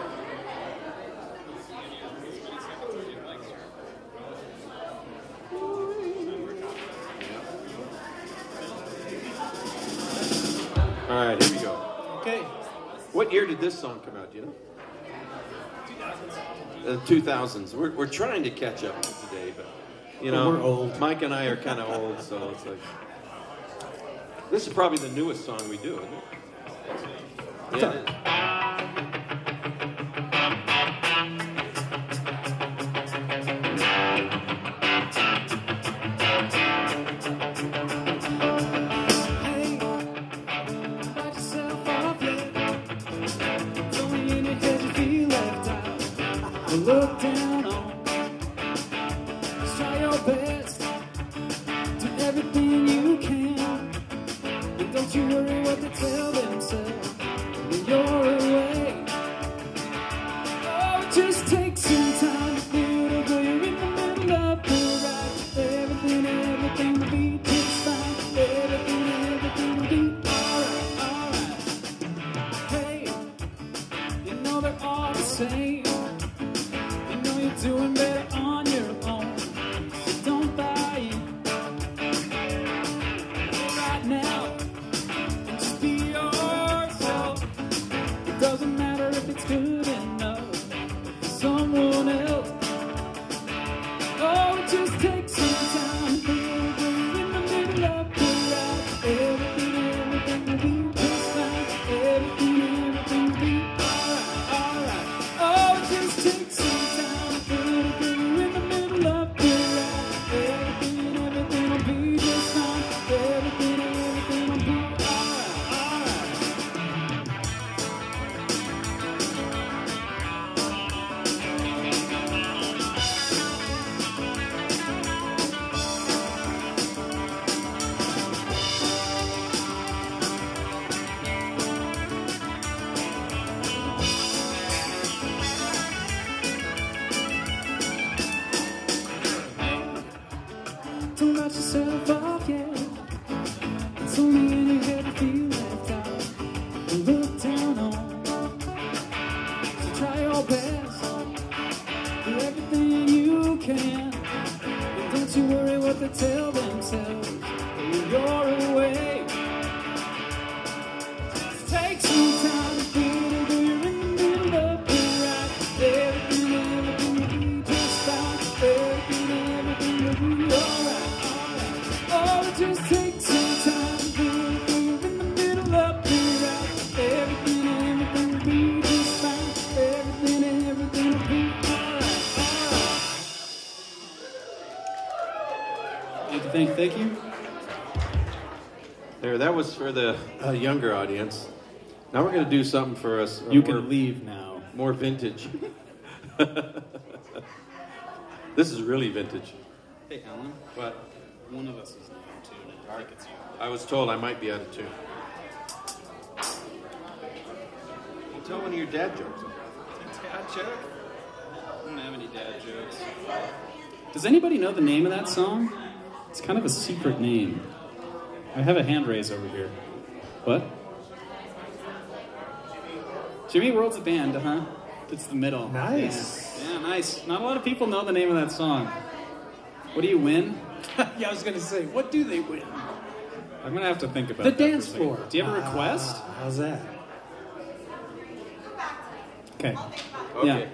All right, here we go. Okay. What year did this song come out, do you know? 2000s. We're trying to catch up today, but, you know, We're old. Mike and I are kind of old, so it's like... This is probably the newest song we do, isn't it? Yeah, it is. Look down on. Just try your best. Do everything you can. And don't you worry what they tell themselves when you're away. Oh, it just takes some time to feel the way you're in the middle of the ride. Everything will be just fine. Everything will be alright. Hey, you know they're all the same. Doing better on your own, so don't buy it right now. And just be yourself. It doesn't matter if it's good enough for someone else. Oh, it just takes some time to feel in the middle of the ride. Everything will be just fine. Everything will be alright. Oh, it just takes some time. Don't write yourself off yet. It's only in your head to feel left out and look down on. So try your best. Do everything you can. And don't you worry what they tell themselves when you're away. Just take some time to feel it when you're in the middle of the ride. Everything will be just fine. Everything will be alright. Oh, it just takes some time to feel it when you're in the middle of the ride. Everything will be just fine. Everything will be alright. Thank you. There, that was for the younger audience. Now we're going to do something for us. You can leave now. More vintage. This is really vintage. Hey, Alan. What? One of us is out of tune. I think it's you. I was told I might be out of tune. Well, tell one of your dad jokes. Dad joke? I don't have any dad jokes. Does anybody know the name of that song? It's kind of a secret name. I have a hand raise over here. What? Jimmy World's a band, huh? It's the middle. Nice. Yeah, nice. Not a lot of people know the name of that song. What do you win? Yeah, I was going to say, what do they win? I'm going to have to think about The that for a dance second. floor. Do you have a request? How's that? Okay. Okay.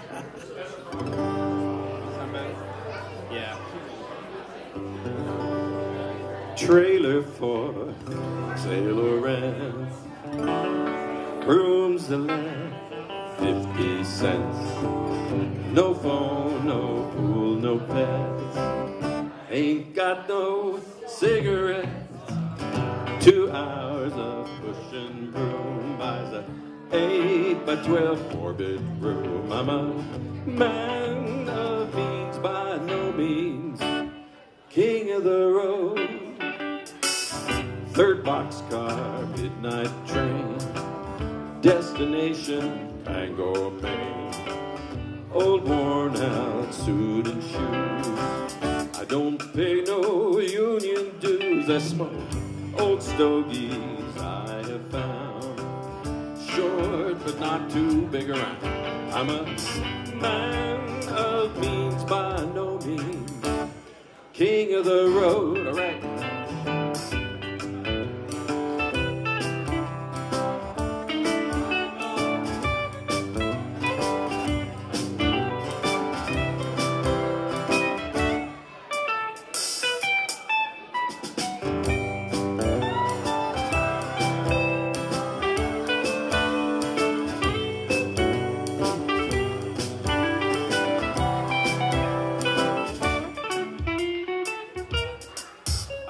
Yeah. Trailer for Sailor Ann. Rooms the land, 50 cents. No phone, no pool, no pets. Ain't got no cigarettes. 2 hours of push and broom. Buys a 8 by 12 4-bedroom. I'm a man of means, by no means king of the road. 3rd boxcar, midnight train. Destination, Bangor, Maine. Old worn out suit and shoes. I don't pay no union dues. I smoke old stogies I have found. Short but not too big around. I'm a man of means, by no means king of the road. All right.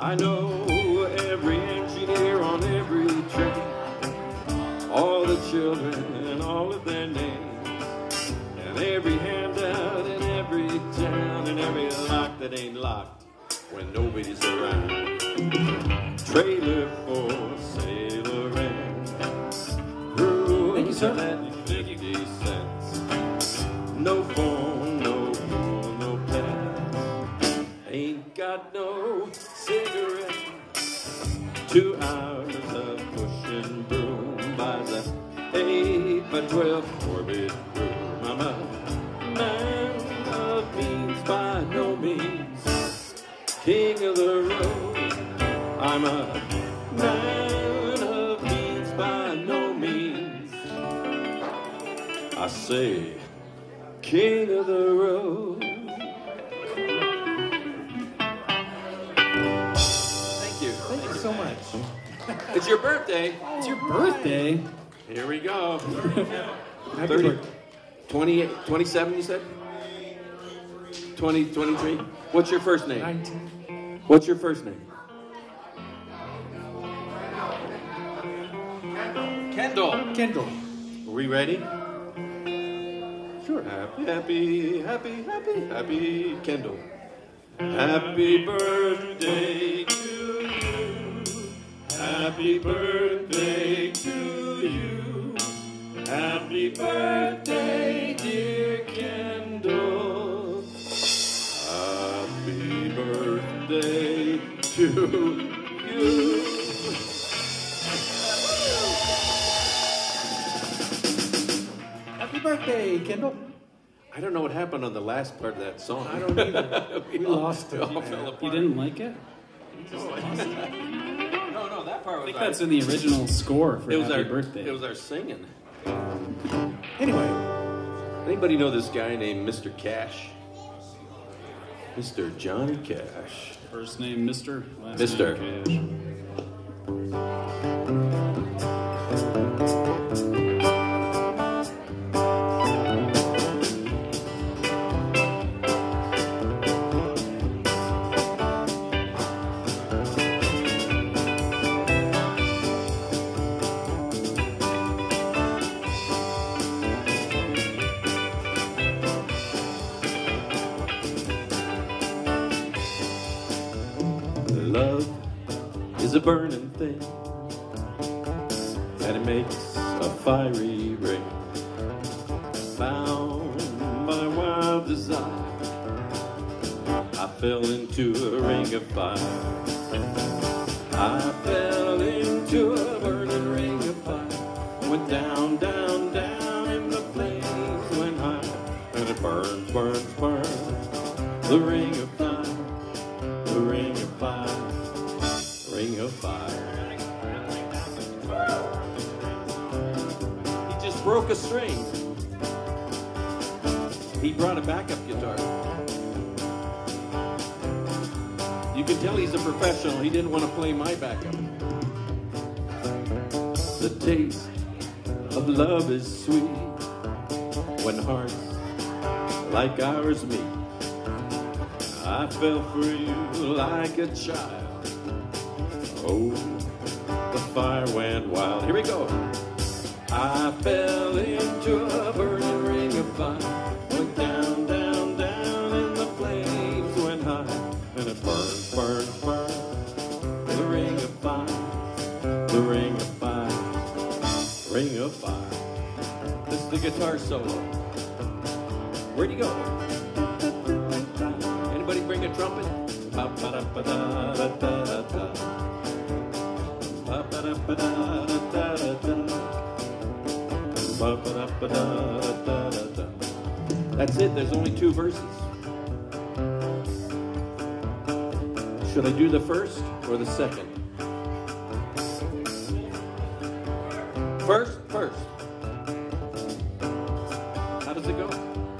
I know every engineer on every train, all the children and all of their names, and every handout in every town, and every lock that ain't locked when nobody's around. Trailer for sailor and crew. Thank you, sir. 50 cents. No phone, no pool, no pass. Ain't got no cigarette. 2 hours of pushing broom. Buys a 8 by 12 Corvette room. I'm a man of means by no means. King of the road. I'm a man of means by no means. I say, king of the road. Thank you. Thank you so much. It's your birthday. It's your birthday. Here we go. Happy 30, birthday. 28, 27, you said? 20, 23? What's your first name? 19. What's your first name? Kendall. Kendall. Are we ready? Sure. Happy Kendall. Happy birthday to you. Happy birthday to you. Happy birthday, dear Kendall. Happy birthday to you. Happy birthday, Kendall. I don't know what happened on the last part of that song. I don't either. We lost it. all fell apart. You didn't like it? No, that part I was think that's in the original score for It was Happy our Birthday. It was our singing. Anyway, Anybody know this guy named Mr. Cash? Mr. Johnny Cash. First name Mr. Last Mr.. name Cash. Love is a burning thing, and it makes a fiery ring. Bound by wild desire, I fell into a ring of fire. I fell into a burning ring of fire. Went down, down, down, and the flames went high. And it burns, burns, burns. The ring of fire, the ring of fire, ring of fire. He just broke a string. He brought a backup guitar. You can tell he's a professional. He didn't want to play my backup. The taste of love is sweet when hearts like ours meet. I fell for you like a child. Oh, the fire went wild. Here we go. I fell into a burning ring of fire. Went down, down, down, and the flames went high. And it burns, burns, burns. The ring of fire, the ring of fire, ring of fire. This is the guitar solo. Where'd he go? Anybody bring a trumpet? That's it. There's only 2 verses. Should I do the first or the second? First. How does it go?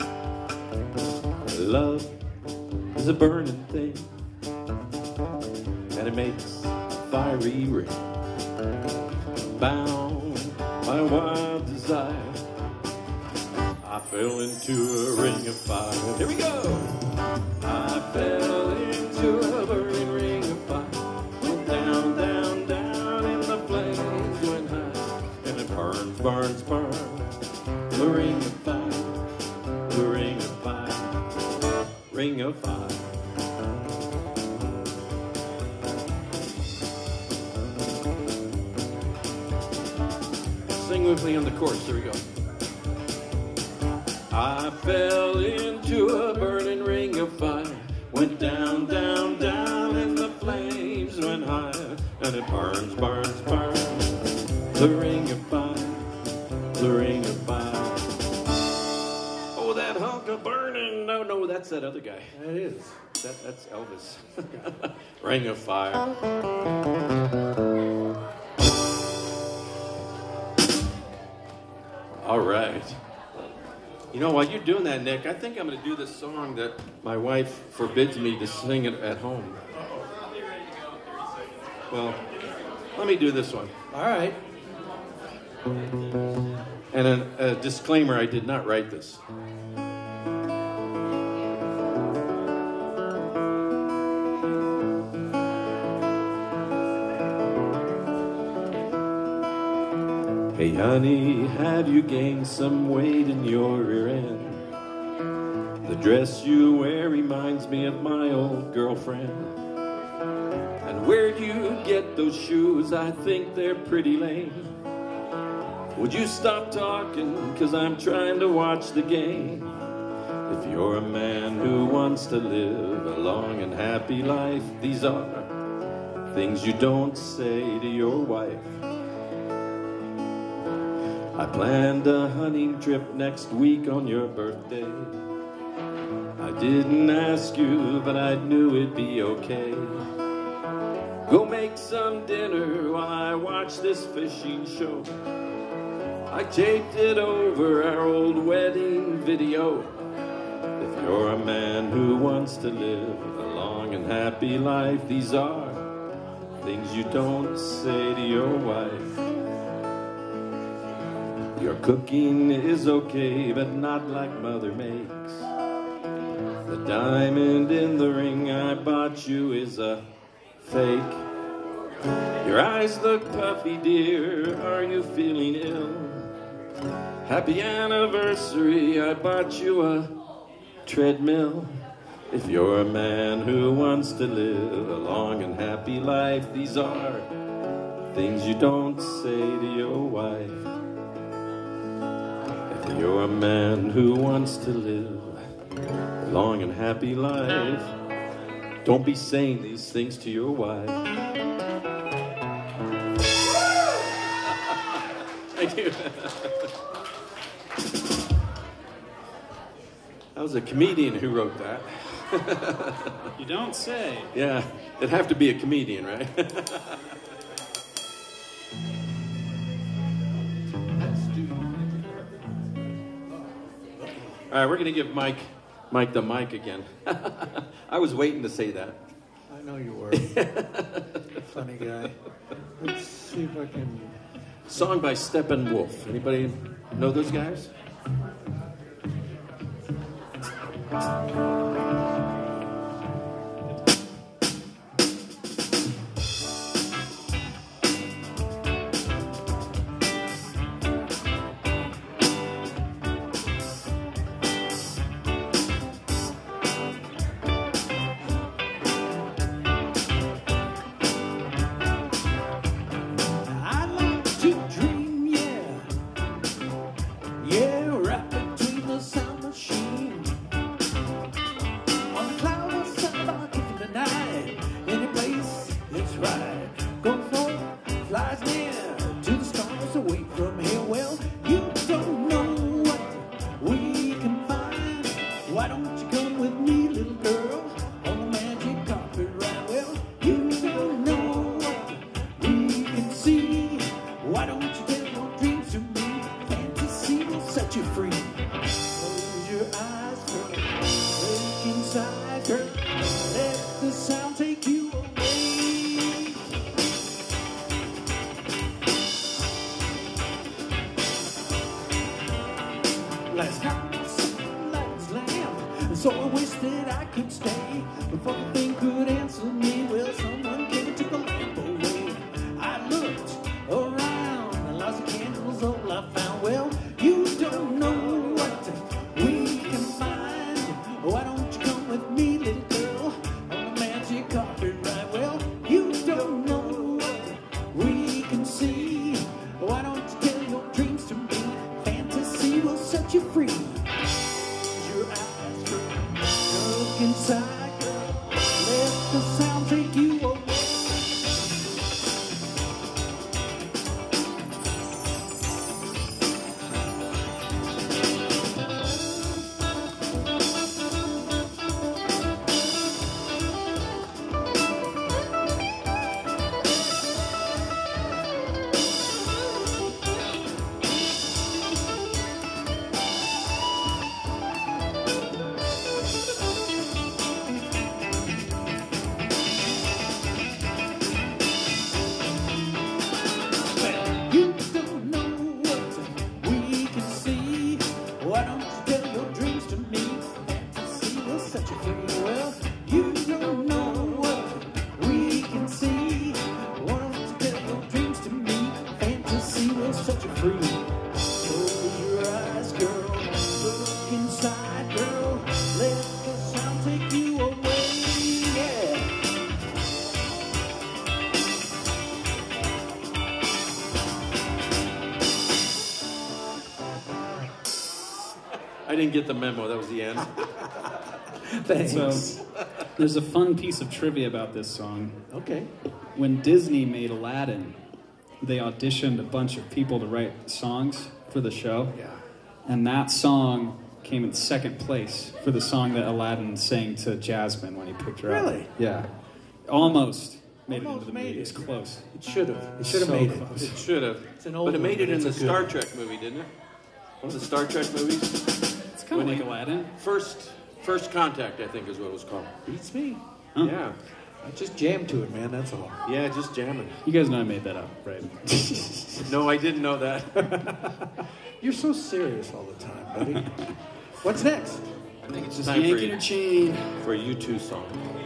Love is a burning thing, and it makes a fiery ring. Bound by wild desire, I fell into a ring of fire. Here we go. I fell into a burning ring of fire. ring of fire. Sing with me on the chorus. Here we go. I fell into a burning ring of fire. Went down, down, down, and the flames went higher. And it burns, burns, burns. The ring of fire, the ring of fire. Oh, that hunk of burning. No, no, that's that other guy. That is. That's Elvis. Ring of fire. All right. You know, while you're doing that, Nick, I think I'm going to do this song that my wife forbids me to sing it at home. Well, let me do this one. All right. And a disclaimer, I did not write this. Hey honey, have you gained some weight in your rear end? The dress you wear reminds me of my old girlfriend. And where'd you get those shoes? I think they're pretty lame. Would you stop talking, 'cause I'm trying to watch the game. If you're a man who wants to live a long and happy life, these are things you don't say to your wife. I planned a hunting trip next week on your birthday. I didn't ask you, but I knew it'd be okay. Go make some dinner while I watch this fishing show. I taped it over our old wedding video. If you're a man who wants to live a long and happy life, these are things you don't say to your wife. Your cooking is okay, but not like Mother makes. The diamond in the ring I bought you is a fake. Your eyes look puffy, dear. Are you feeling ill? Happy anniversary, I bought you a treadmill. If you're a man who wants to live a long and happy life, these are things you don't say to your wife. If you're a man who wants to live a long and happy life, don't be saying these things to your wife. Thank you. That was a comedian who wrote that. You don't say. Yeah, it'd have to be a comedian, right? All right, we're going to give Mike the mic again. I was waiting to say that. I know you were. Funny guy. Let's see if I can... Song by Steppenwolf. Anybody know those guys? I like to dream, yeah. Yeah, right between the sound machine. On the cloud of sunlight in the night. Any place that's right. Go for it, flies near to the stars away from here. Well, you don't know what we can find. Why don't you come with me, little girl, on the magic carpet ride? Well, you don't know what we can see. Why don't you tell your dreams to me? Fantasy will set you free. Close your eyes, girl. Look inside, girl. Let the sound take you away. Last night I saw the lights lamp, so I wish that I could stay. Before the thing could answer me, well, someone came and took the lamp away. I looked around, and lots of candles, all I found. Well, you don't know what we can find. Why don't you come with me? the sound take you away. You don't know what we can see. Why don't you tell your dreams to me? Fantasy will set you free. Well, you don't know what we can see. Why don't you tell your dreams to me? Fantasy will set you free. Close your eyes, girl. Look inside, girl. Let the sound take you away. Yeah. I didn't get the memo. That was the end. Thanks. So, there's a fun piece of trivia about this song. Okay. When Disney made Aladdin, they auditioned a bunch of people to write songs for the show. Yeah. And that song came in second place for the song that Aladdin sang to Jasmine when he picked her up. Really? Yeah. Almost made it Almost into the made movie. it. It's close. It should have. It should have So made close. it. It should have. It's an old But it one, made it but in it's the a good Star one. Trek movie, didn't it? One of the Star Trek movies? It's kind of When like he- Aladdin. First Contact, I think is what it was called. Beats me. Huh. Yeah. I just jammed to it, man. That's all. Yeah, just jamming. You guys know I made that up, right? No, I didn't know that. You're so serious all the time, buddy. What's next? I think it's Just time for, yanking her chain. for a U2 song.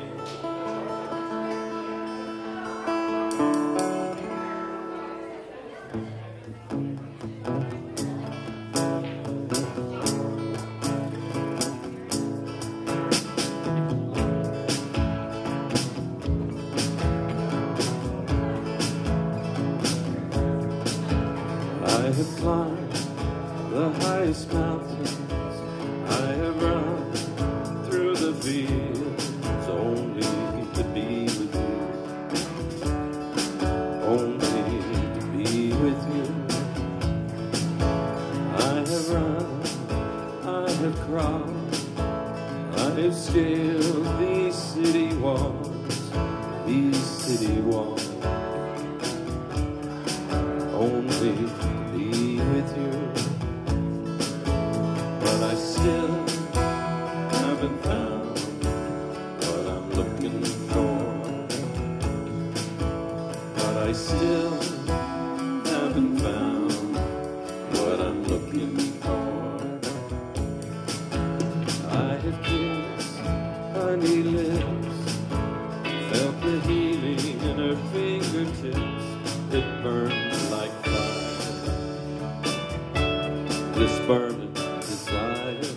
I have climbed the highest mountains. I have run through the fields only to be with you. Only to be with you. I have run, I have crawled, I have scaled these city walls, only to be with you. But I still haven't found what I'm looking for. But I still haven't found what I'm looking for. I have kissed honey lips, felt the healing in her fingertips. It burned like fire, this burning desire.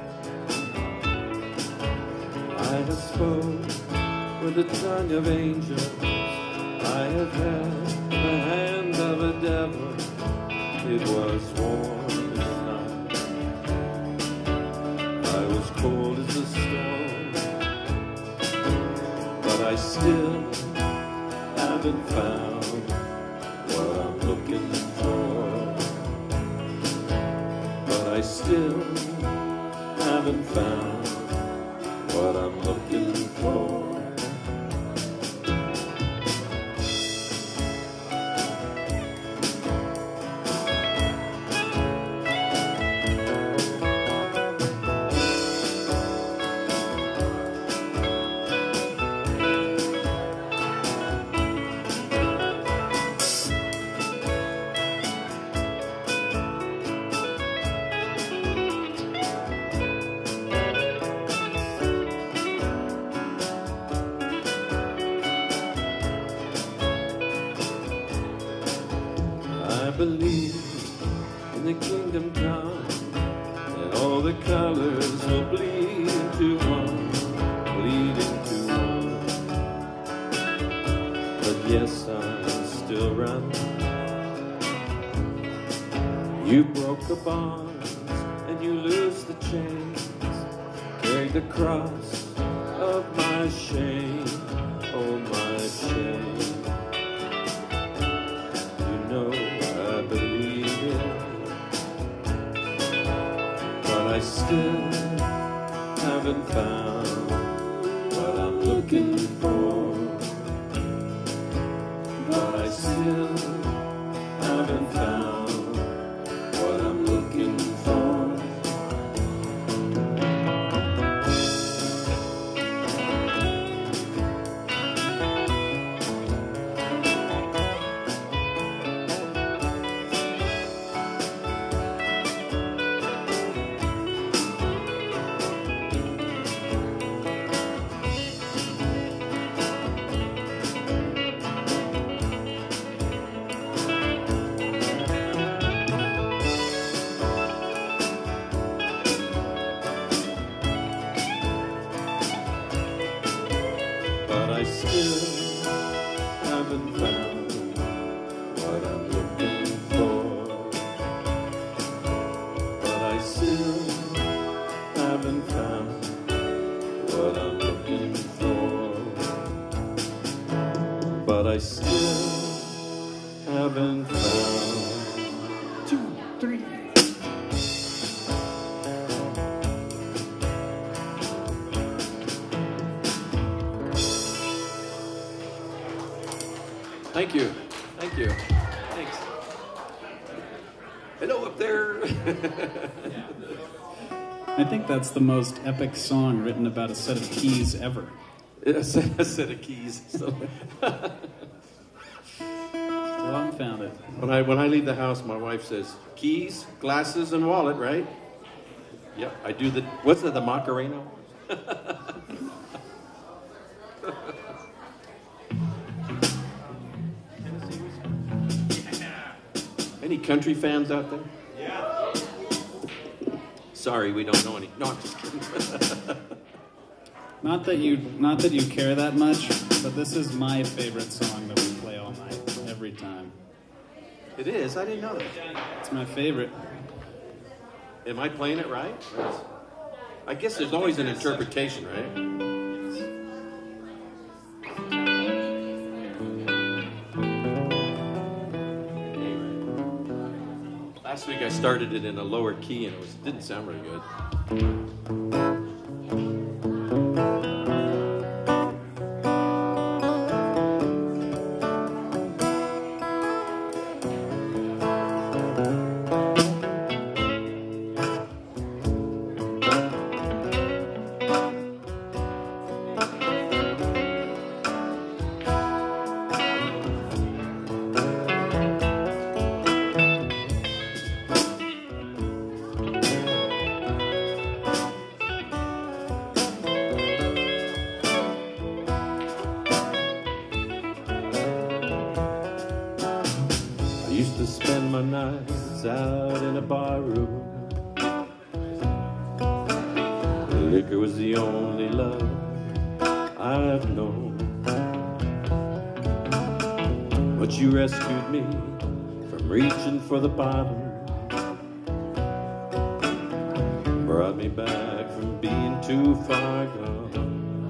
I have spoken with the tongue of angels. I have held the hand of a devil. It was warm in the night. I was cold as a stone. But I still haven't found what I'm looking for. But I still haven't found what I'm looking for. I believe in the kingdom come, and all the colors will bleed into one, bleed into one. But yes, I'm still running. You broke the bonds and you loosed the chains, carried the cross of my shame. oh my shame. You know I believe it, but I still haven't found what I'm looking for. But I still haven't found what I'm looking for. But I still haven't found what I'm looking for. But I still haven't found what I'm looking for. But I still haven't found. 2, 3. Thank you. Thank you. Thanks. Hello up there. I think that's the most epic song written about a set of keys ever. A set of keys. So, Well, found it. when I leave the house, my wife says, keys, glasses, and wallet, right? Yep, I do the, what's that, the Macarena? Any country fans out there? Yeah. Sorry, we don't know any. No, I'm just kidding. Not that you care that much, but this is my favorite song that we play all night, every time. It is? I didn't know that. It's my favorite. Am I playing it right? I guess there's always an interpretation, right? Last week I started it in a lower key and it didn't sound very good. I used to spend my nights out in a bar room. Liquor was the only love I've known. But you rescued me from reaching for the bottom, brought me back from being too far gone.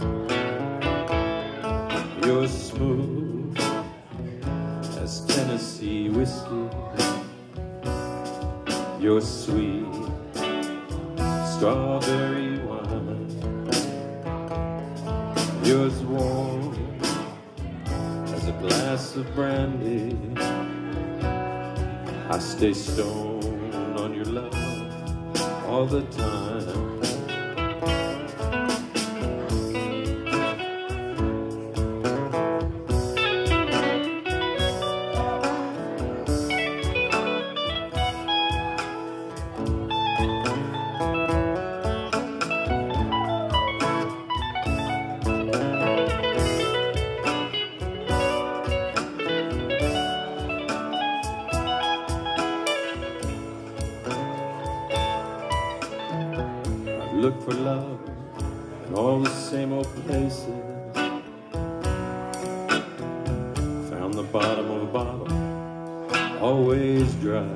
You're smooth as Tennessee whiskey. You're sweet strawberry wine. You're as warm as a glass of brandy. I stay stoned on your love all the time. Look for love in all the same old places. Found the bottom of a bottle, always dry.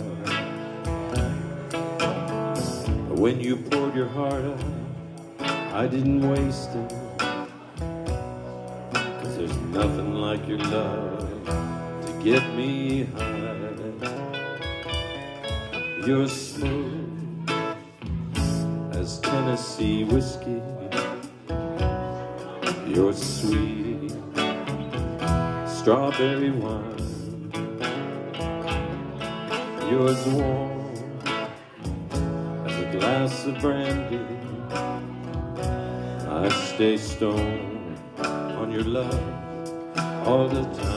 But when you poured your heart out, I didn't waste it. 'Cause there's nothing like your love to get me high. You're smooth as Tennessee whiskey. You're sweet, strawberry wine. Yours warm as a glass of brandy. I stay stoned on your love all the time.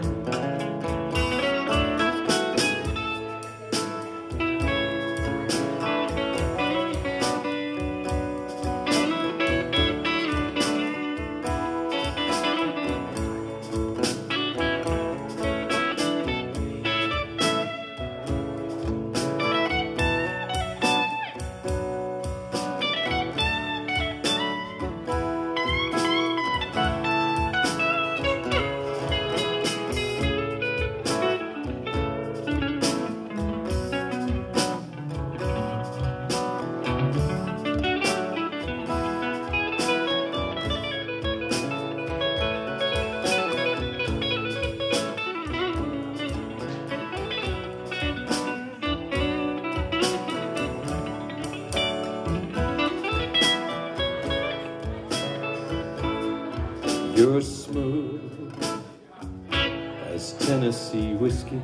You're smooth as Tennessee whiskey.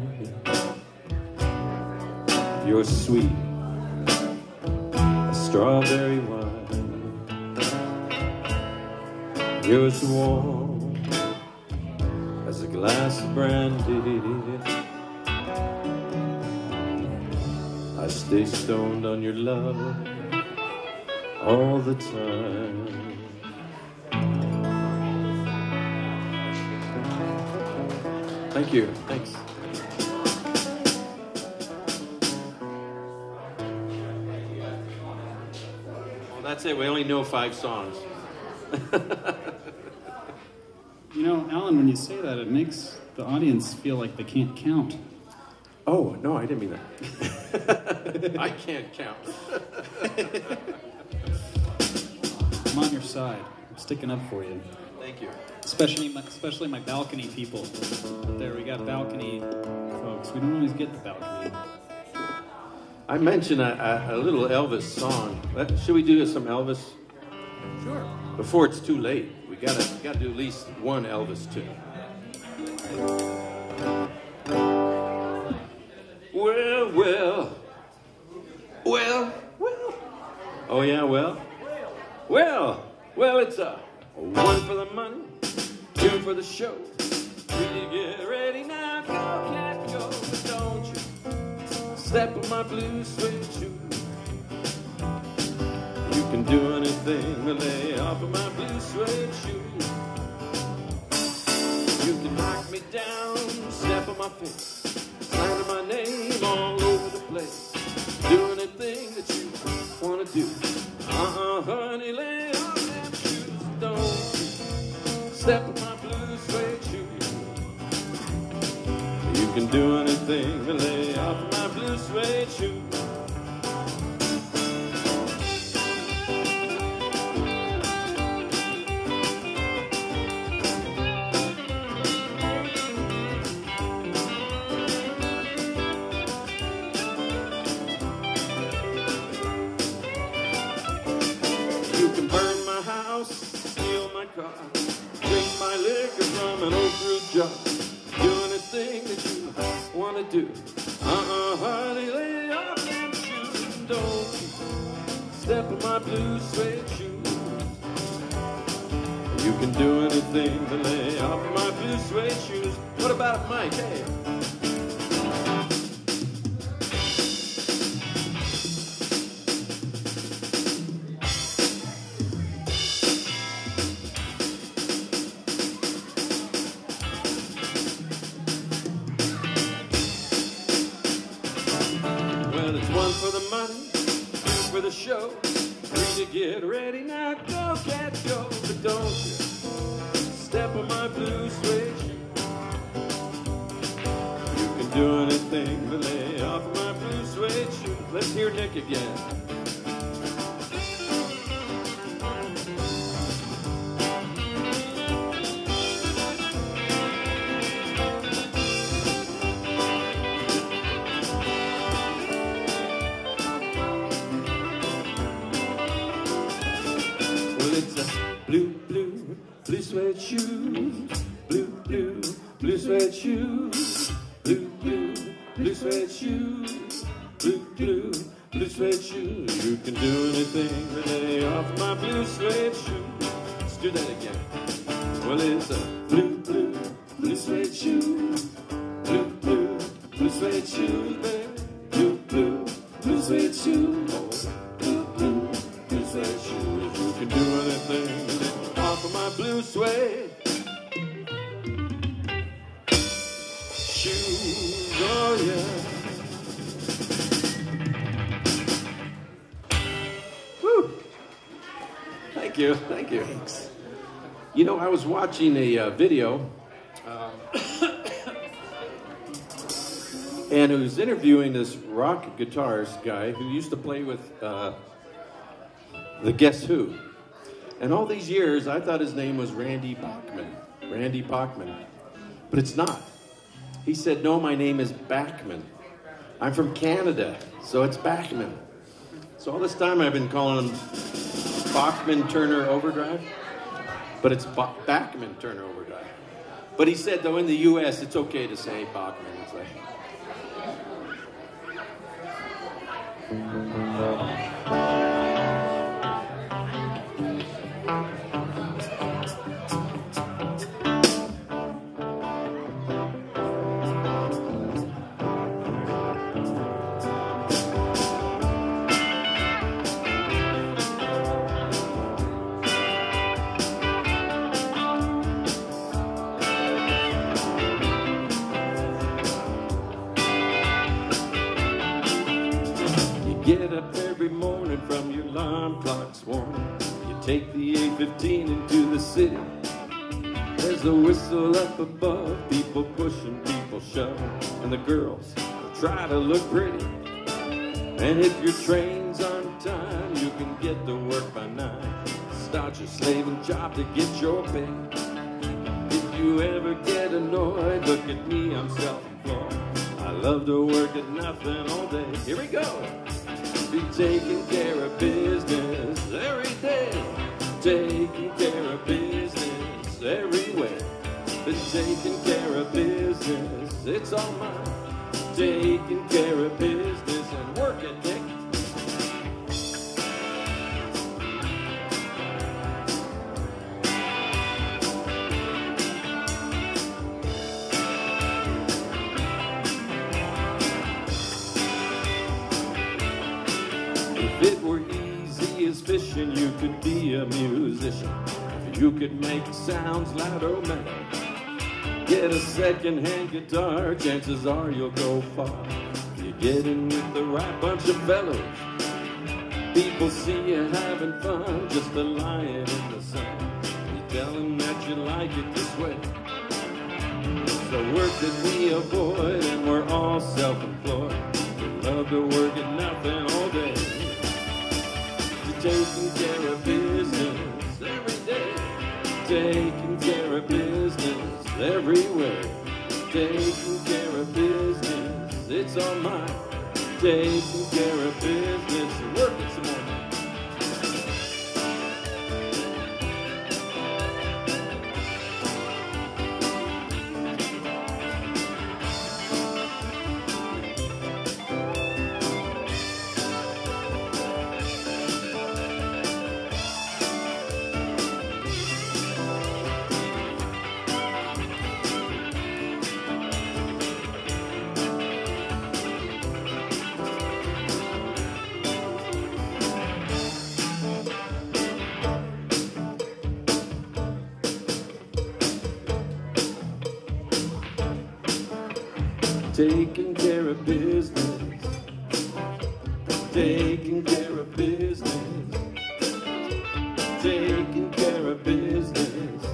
You're sweet as strawberry wine. You're as warm as a glass of brandy. I stay stoned on your love all the time. Thank you. Thanks. Well, that's it. We only know 5 songs. You know, Alan, when you say that, it makes the audience feel like they can't count. Oh, no, I didn't mean that. I can't count. I'm on your side. I'm sticking up for you. Thank you. Especially my balcony people. There, we got balcony folks. We don't always get the balcony. I mentioned a little Elvis song. Should we do some Elvis? Sure. Before it's too late. We gotta do at least one Elvis tune. Well, well. Well, well. Oh yeah, well. Well, it's a 1 for the money, 2 for the show. 3 to get ready now, go, cat, go. But don't you step on my blue suede shoes. You can do anything to lay off of my blue suede shoes. You can knock me down, step on my face, slander my name all over the place. Do anything that you want to do. Honey, lay off them shoes. Don't you step on my blue suede shoes. You can do anything to lay off of my blue suede shoes. You can burn my house, steal my car, drink my liquor from an old fruit jar. Do anything that you want to do. Honey, lay off them shoes. Don't you step on my blue suede shoes. You can do anything to lay off my blue suede shoes. What about Mike? Hey. Well, it's 1 for the money, 2 for the show. 3 to get ready now, go, cat, go. But don't you step on my blue suede shoe. You can do anything to lay off of my blue suede shoe. Let's hear Nick again. blue, blue suede shoes. Blue, blue, blue suede shoes. Blue, blue, blue suede shoes. Blue, blue, blue suede shoes. You can do anything to lay off my blue suede shoes. Let's do that again. Well, it's a blue, blue, blue suede shoes. Blue, blue, blue suede shoes, baby. Blue, blue, blue suede shoes. Blue, blue, blue suede shoes. You can do anything to lay off of my blue suede shoes. Oh, yeah. Thank you, thank you. Thanks. You know, I was watching a video, and I was interviewing this rock guitarist guy who used to play with the Guess Who. And all these years, I thought his name was Randy Bachman. Randy Bachman. But it's not. He said, no, my name is Bachman. I'm from Canada, so it's Bachman. So all this time I've been calling him Bachman Turner Overdrive, but it's Bachman Turner Overdrive. But he said, though, in the U.S., it's okay to say Bachman. It's like... Get up every morning from your alarm clock's warning. You take the A15 into the city. There's a whistle up above, people pushing, people shoving, and the girls try to look pretty. And if your train's on time, you can get to work by 9. Start your slaving job to get your pay. If you ever get annoyed, look at me, I'm self-employed. I love to work at nothing all day. Here we go. Be taking care of business every day. Taking care of business everywhere. Been taking care of business, it's all mine. Taking care of business and working, Nick. If it were easy as fishing, you could be a musician. If you could make sounds loud or metal, get a second-hand guitar, chances are you'll go far. You get in with the right bunch of fellows. People see you having fun, just a lying in the sun. You tell them that you like it this way. It's the work that we avoid, and we're all self-employed. We love to work at nothing all day. Taking care of business every day. Taking care of business everywhere. Taking care of business, it's all mine. Taking care of business and working some more. Taking care of business. Taking care of business. Taking care of business.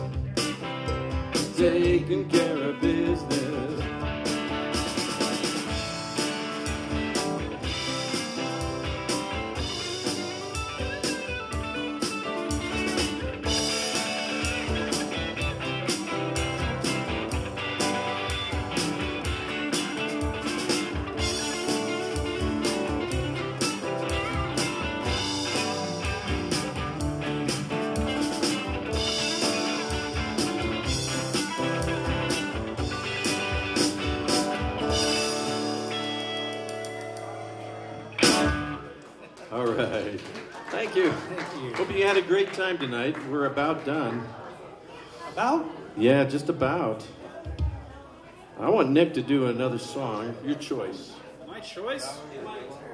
Taking care of business. Thank you. Thank you. Hope you had a great time tonight. We're about done. About? Yeah, just about. I want Nick to do another song. Your choice. My choice? No,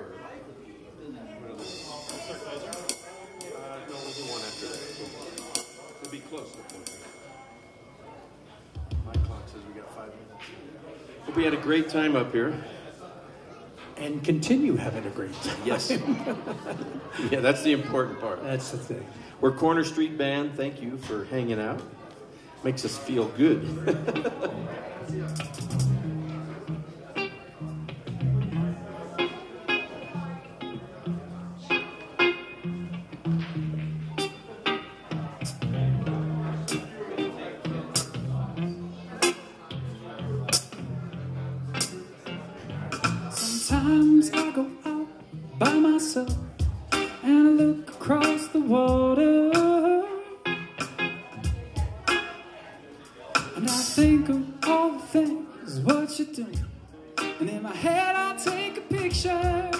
we'll do one after that. We'll be close to point. My clock says we got 5 minutes. Hope we had a great time up here. And continue having a great time. Yes. Yeah, that's the important part. That's the thing. We're Corner Street Band. Thank you for hanging out. Makes us feel good. Sometimes I go out by myself and I look across the water, and I think of all the things what you're doing, and in my head I take a picture.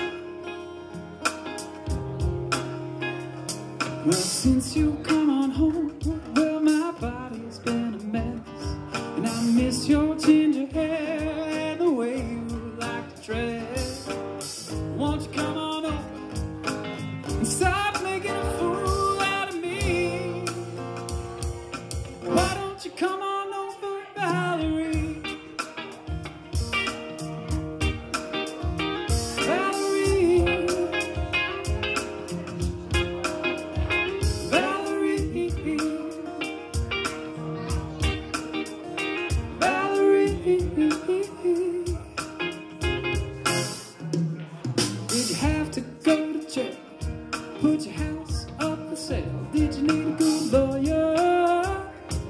Well, since you come on home, well, my body's been a mess, and I miss your ginger hair and the way you like to dress. Won't you come on over and stop making a fool out of me? Why don't you come on over, Valerie? Valerie, Valerie, Valerie. Did you have to go to jail? Put your house up for sale? Did you need a good lawyer?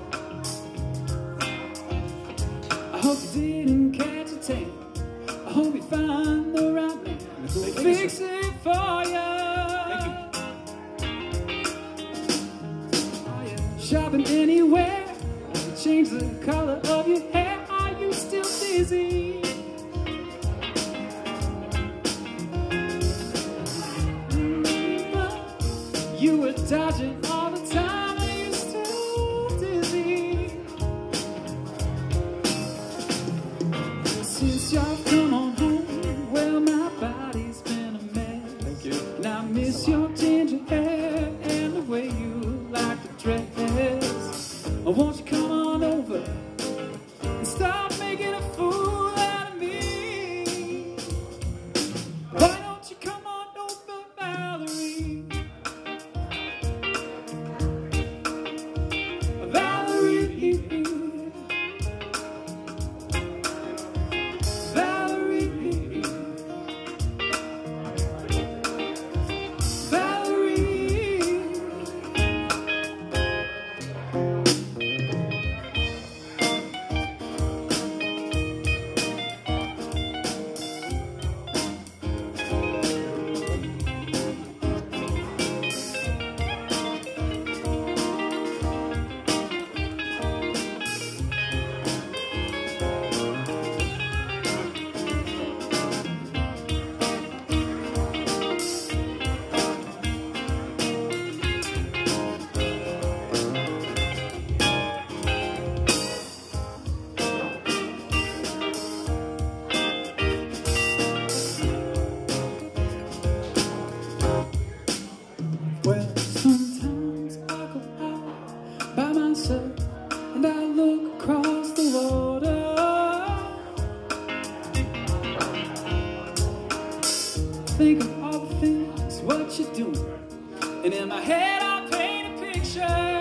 I hope you didn't catch a tan. I hope you find the right man who'll fix it for you. Are you shopping anywhere? Change the color of your hair. Are you still busy? You were dodging all the time. Are you still dizzy? Since y'all come on home, well, my body's been a mess. Thank you. And I miss your ginger hair and the way you like to dress. Oh, won't you come on over and stop making a fool out of me? Why don't you come on over, Valerie? Valerie, Valerie, Well, sometimes I go out by myself and I look across the water. Think of all the things what you're doing, and in my head I paint a picture.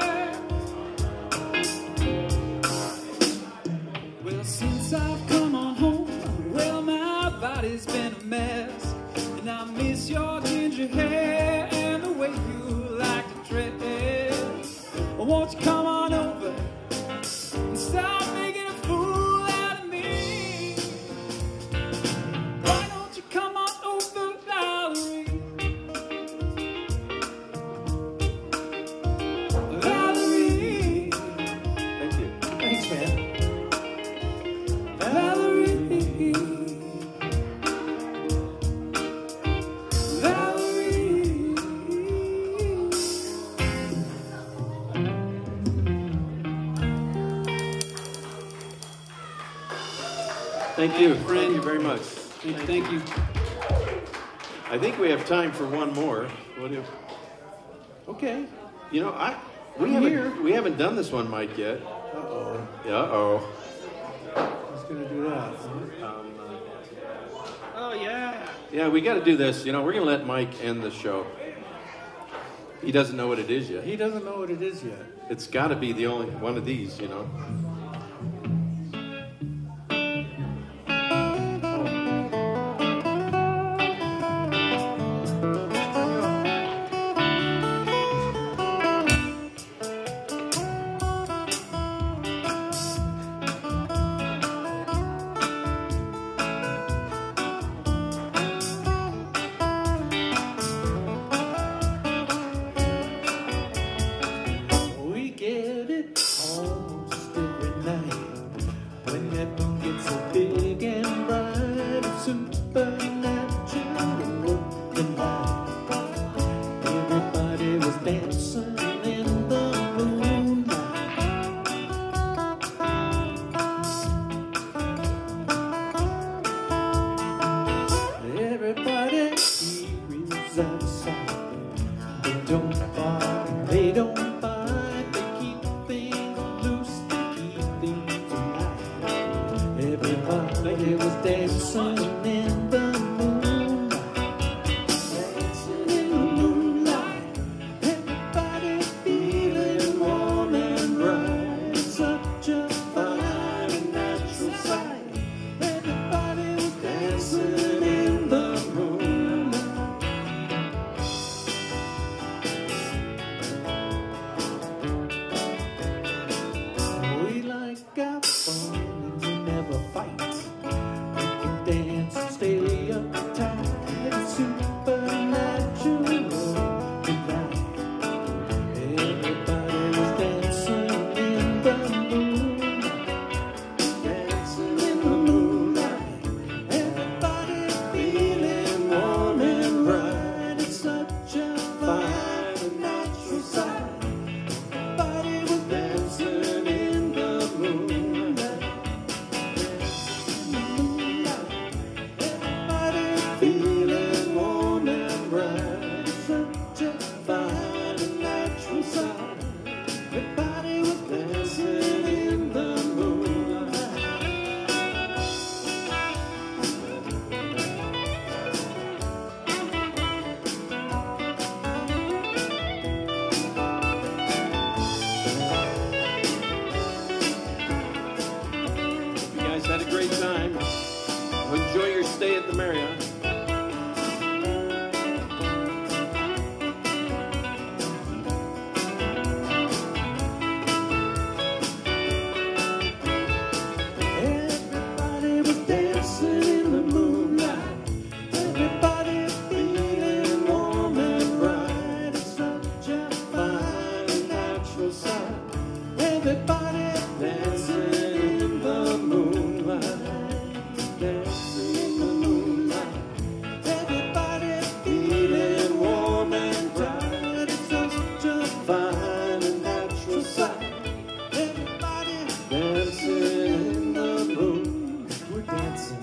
Well, since I've come on home, well, my body's been a mess, and I miss your ginger hair and the way you like to dress. Won't you come on over and stop making a fool out of me? Why don't you come on over, Valerie? Thank you. Friend. Thank you very much. Thank you. I think we have time for one more. What do you? Okay. You know, I'm here. we haven't done this one, Mike, yet. Uh-oh. Yeah. Uh-oh. Who's going to do that? Oh, yeah. Yeah, we got to do this. You know, we're going to let Mike end the show. He doesn't know what it is yet. He doesn't know what it is yet. It's got to be the only one of these, you know. We get it almost every night when that moon gets so big and bright. It's supernatural looking light. Everybody was dancing in the moonlight. Everybody here is outside. They don't bark, they don't bite, they keep things loose, they keep things alive. Everybody was dancing in the moonlight, dancing in the moonlight. Everybody feeling warm and bright. It's such a fine and natural sight. Everybody was dancing in the moonlight. We like our fun and we never fight. We can dance and stay uptight. It's supernatural delight. Everybody was dancing in the moonlight, dancing in the moonlight. Everybody feeling warm and bright. It's such a fine and natural sight. Everybody was dancing in the moonlight, dancing in the moonlight. Everybody feeling warm and bright. It's such a fine and natural sight. Everybody was dancing in the moonlight. You guys had a great time. Enjoy your stay at the Marriott. Everybody was dancing in the moonlight. Everybody feeling warm and bright. It's such a fine and natural sight. Everybody dancing in the moonlight, dancing in the moonlight. Everybody feeling warm and bright. It's such a fine and natural sight. Everybody dancing in the moon. We're dancing.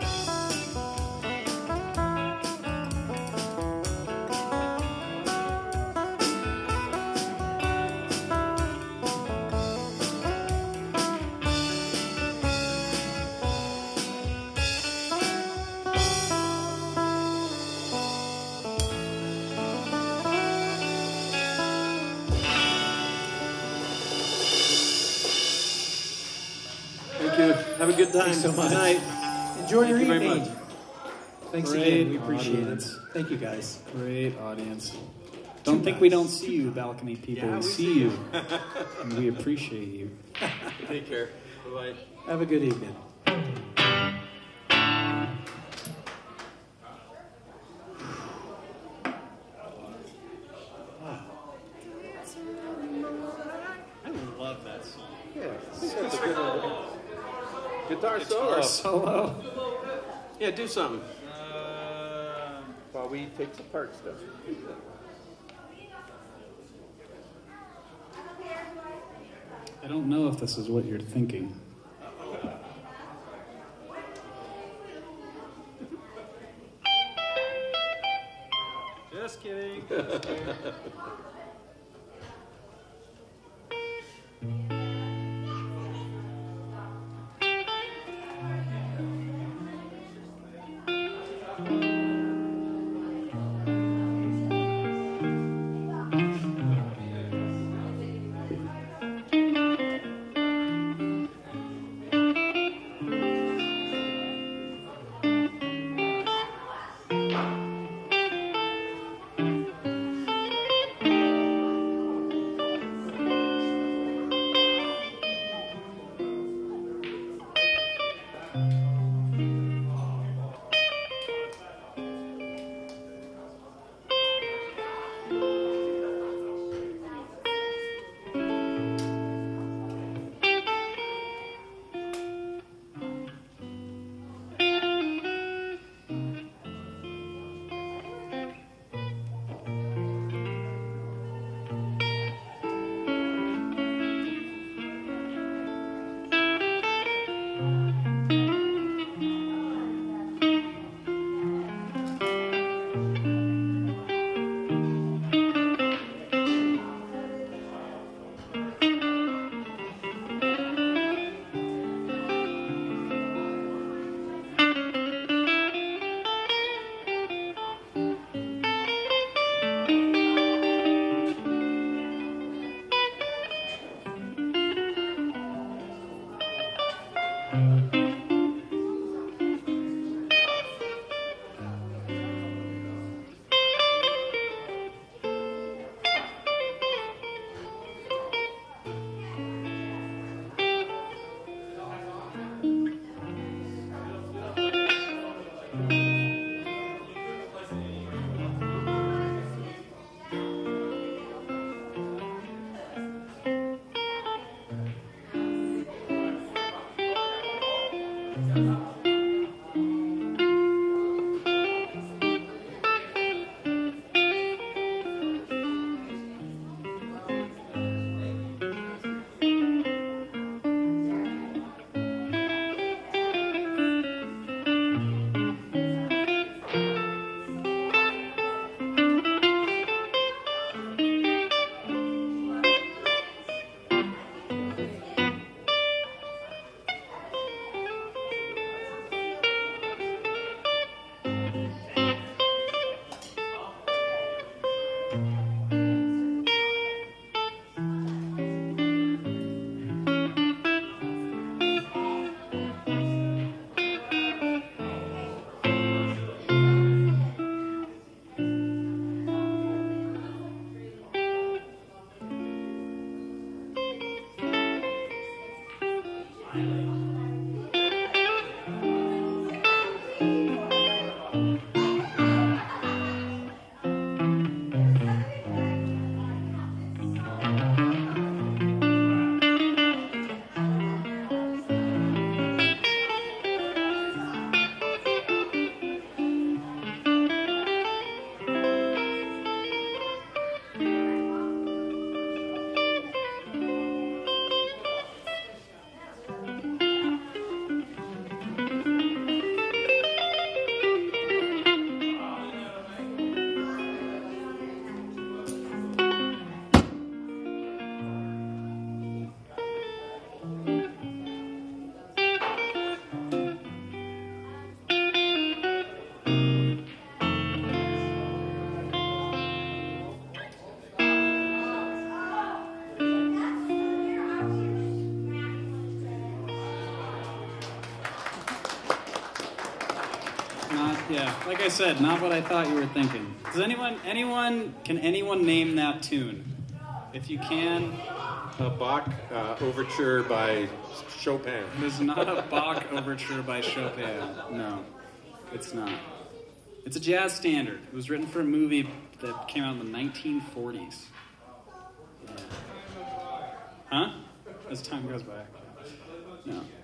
Thank you. Have a good time. Thanks so much. Good night. Enjoy your Thank you very evening. much. Thanks Great again. We appreciate audience. it. Thank you, guys. Great audience. Don't think we don't see you, balcony people. we see you. And we appreciate you. Take care. Bye-bye. Have a good evening. I love that song. Yeah, that's a good one. Guitar Guitar solo. Yeah, do something. While we take some part stuff. I don't know if this is what you're thinking. Yeah, like I said, not what I thought you were thinking. Does can anyone name that tune? If you can. A Bach overture by Chopin. It is not a Bach overture by Chopin. No, it's not. It's a jazz standard. It was written for a movie that came out in the 1940s. Yeah. Huh? As time goes by. No.